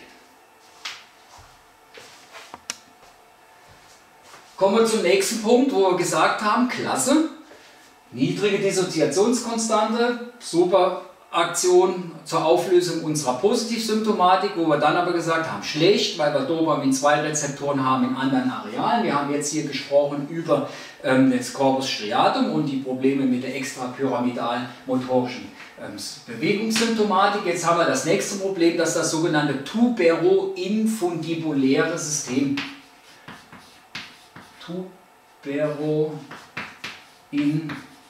Kommen wir zum nächsten Punkt, wo wir gesagt haben, klasse. Niedrige Dissoziationskonstante, super Aktion zur Auflösung unserer Positivsymptomatik, wo wir dann aber gesagt haben, schlecht, weil wir Dopamin zwei Rezeptoren haben in anderen Arealen. Wir haben jetzt hier gesprochen über ähm, das Corpus striatum und die Probleme mit der extrapyramidalen motorischen ähm, Bewegungssymptomatik. Jetzt haben wir das nächste Problem, das ist das sogenannte tuberoinfundibuläre System. Tuberoinfundibuläre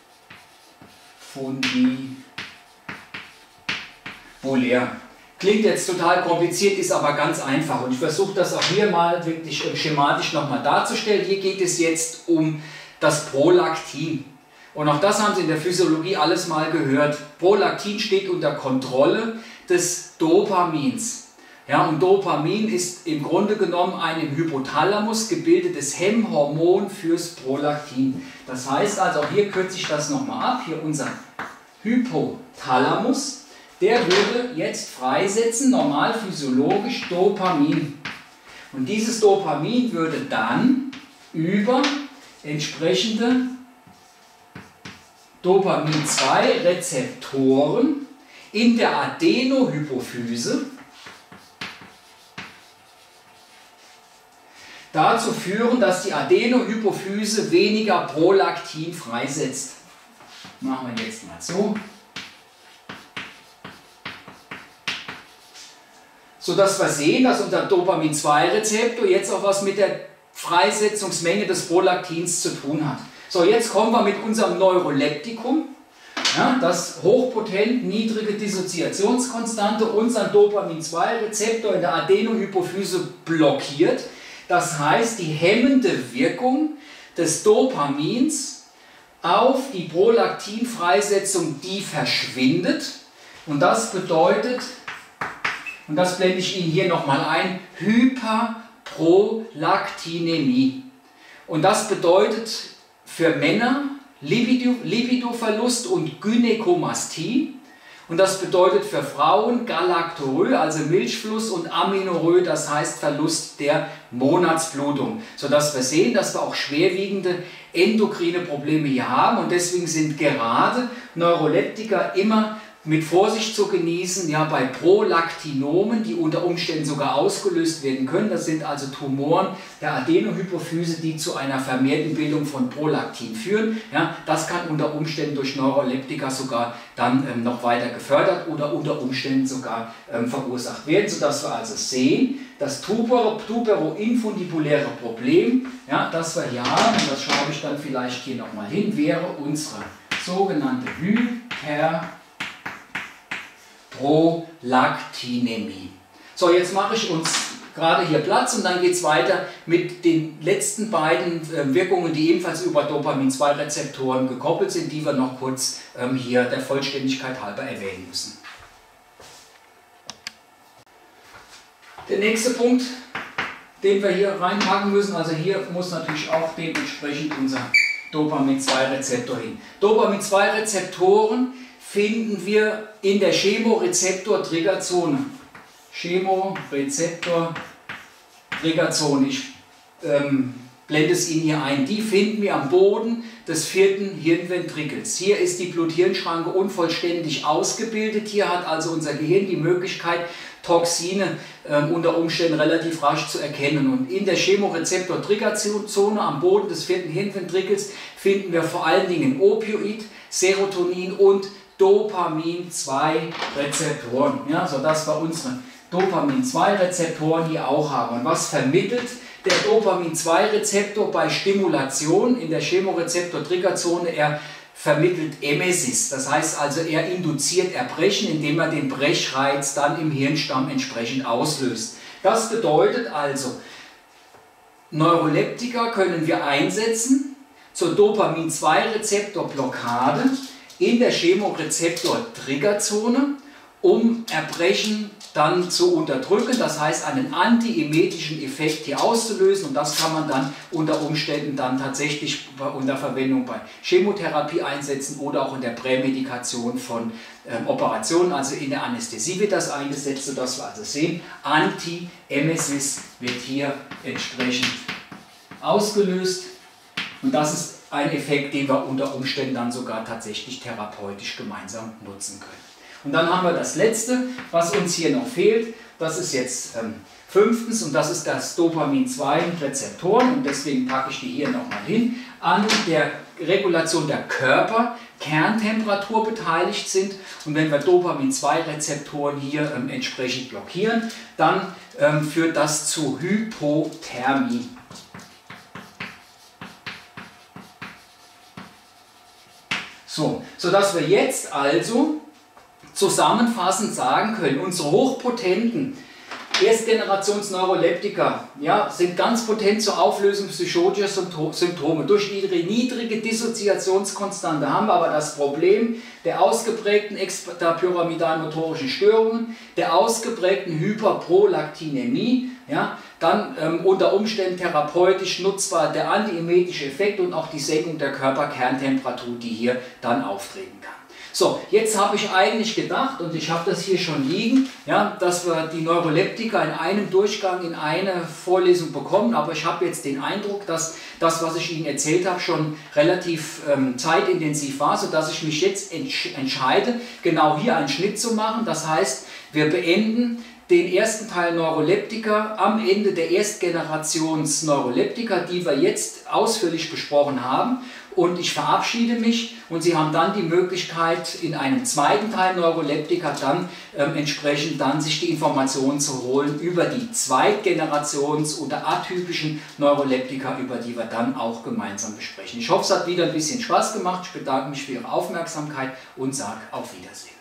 Klingt jetzt total kompliziert, ist aber ganz einfach und ich versuche das auch hier mal wirklich schematisch nochmal darzustellen. Hier geht es jetzt um das Prolaktin und auch das haben Sie in der Physiologie alles mal gehört. Prolaktin steht unter Kontrolle des Dopamins. Ja, und Dopamin ist im Grunde genommen ein im Hypothalamus gebildetes Hemmhormon fürs Prolaktin. Das heißt also, auch hier kürze ich das nochmal ab, hier unser Hypothalamus, der würde jetzt freisetzen, normal physiologisch Dopamin. Und dieses Dopamin würde dann über entsprechende Dopamin zwei Rezeptoren in der Adenohypophyse dazu führen, dass die Adenohypophyse weniger Prolaktin freisetzt. Machen wir jetzt mal so. Sodass wir sehen, dass unser Dopamin zwei Rezeptor jetzt auch was mit der Freisetzungsmenge des Prolaktins zu tun hat. So, jetzt kommen wir mit unserem Neuroleptikum, ja, das hochpotent niedrige Dissoziationskonstante unseren Dopamin zwei Rezeptor in der Adenohypophyse blockiert. Das heißt, die hemmende Wirkung des Dopamins auf die Prolaktinfreisetzung, die verschwindet. Und das bedeutet, und das blende ich Ihnen hier nochmal ein, Hyperprolaktinämie. Und das bedeutet für Männer Libido, Libidoverlust und Gynäkomastie. Und das bedeutet für Frauen Galaktorrhoe, also Milchfluss, und Amenorrhoe, das heißt Verlust der Monatsblutung. Sodass wir sehen, dass wir auch schwerwiegende endokrine Probleme hier haben. Und deswegen sind gerade Neuroleptika immer mit Vorsicht zu genießen, ja, bei Prolaktinomen, die unter Umständen sogar ausgelöst werden können. Das sind also Tumoren der Adenohypophyse, die zu einer vermehrten Bildung von Prolaktin führen. Ja, das kann unter Umständen durch Neuroleptika sogar dann ähm, noch weiter gefördert oder unter Umständen sogar ähm, verursacht werden, sodass wir also sehen, das tuberoinfundibuläre Problem, ja, das wir hier haben, und das schreibe ich dann vielleicht hier nochmal hin, wäre unsere sogenannte Hyper Prolaktinämie. So, jetzt mache ich uns gerade hier Platz und dann geht es weiter mit den letzten beiden äh, Wirkungen, die ebenfalls über Dopamin zwei Rezeptoren gekoppelt sind, die wir noch kurz ähm, hier der Vollständigkeit halber erwähnen müssen. Der nächste Punkt, den wir hier reinpacken müssen, also hier muss natürlich auch dementsprechend unser Dopamin zwei Rezeptor hin. Dopamin zwei Rezeptoren finden wir in der Chemorezeptor-Triggerzone. Chemorezeptor-Triggerzone. Ich ähm, blende es Ihnen hier ein. Die finden wir am Boden des vierten Hirnventrikels. Hier ist die Blut-Hirn-Schranke unvollständig ausgebildet. Hier hat also unser Gehirn die Möglichkeit, Toxine ähm, unter Umständen relativ rasch zu erkennen. Und in der Chemorezeptor-Triggerzone am Boden des vierten Hirnventrikels finden wir vor allen Dingen Opioid, Serotonin und Dopamin zwei Rezeptoren. Ja, sodass wir unsere Dopamin zwei Rezeptoren hier auch haben. Und was vermittelt der Dopamin zwei Rezeptor bei Stimulation in der Chemorezeptor-Triggerzone? Er vermittelt Emesis, das heißt also, er induziert Erbrechen, indem er den Brechreiz dann im Hirnstamm entsprechend auslöst. Das bedeutet also, Neuroleptika können wir einsetzen zur Dopamin zwei Rezeptor-Blockade in der Chemorezeptor-Triggerzone, um Erbrechen dann zu unterdrücken, das heißt einen antiemetischen Effekt hier auszulösen, und das kann man dann unter Umständen dann tatsächlich unter Verwendung bei Chemotherapie einsetzen oder auch in der Prämedikation von ähm, Operationen, also in der Anästhesie wird das eingesetzt, sodass wir also sehen, Anti-Emesis wird hier entsprechend ausgelöst, und das ist ein Effekt, den wir unter Umständen dann sogar tatsächlich therapeutisch gemeinsam nutzen können. Und dann haben wir das letzte, was uns hier noch fehlt, das ist jetzt ähm, fünftens, und das ist das Dopamin zwei Rezeptoren, und deswegen packe ich die hier nochmal hin, an der Regulation der Körperkerntemperatur beteiligt sind, und wenn wir Dopamin zwei Rezeptoren hier ähm, entsprechend blockieren, dann ähm, führt das zu Hypothermie. So, sodass wir jetzt also zusammenfassend sagen können, unsere hochpotenten Erstgenerations-Neuroleptika, ja, sind ganz potent zur Auflösung psychotischer Symptome. Durch ihre niedrige Dissoziationskonstante haben wir aber das Problem der ausgeprägten extrapyramidalen motorischen Störungen, der ausgeprägten Hyperprolaktinämie, ja, dann ähm, unter Umständen therapeutisch nutzbar der antiemetische Effekt und auch die Senkung der Körperkerntemperatur, die hier dann auftreten kann. So, jetzt habe ich eigentlich gedacht, und ich habe das hier schon liegen, ja, dass wir die Neuroleptika in einem Durchgang in eine Vorlesung bekommen, aber ich habe jetzt den Eindruck, dass das, was ich Ihnen erzählt habe, schon relativ ähm, zeitintensiv war, sodass ich mich jetzt entsch entscheide, genau hier einen Schnitt zu machen. Das heißt, wir beenden den ersten Teil Neuroleptika am Ende der Erstgenerations Neuroleptika, die wir jetzt ausführlich besprochen haben. Und ich verabschiede mich, und Sie haben dann die Möglichkeit, in einem zweiten Teil Neuroleptika dann ähm, entsprechend dann sich die Informationen zu holen über die Zweitgenerations- oder atypischen Neuroleptika, über die wir dann auch gemeinsam besprechen. Ich hoffe, es hat wieder ein bisschen Spaß gemacht. Ich bedanke mich für Ihre Aufmerksamkeit und sage auf Wiedersehen.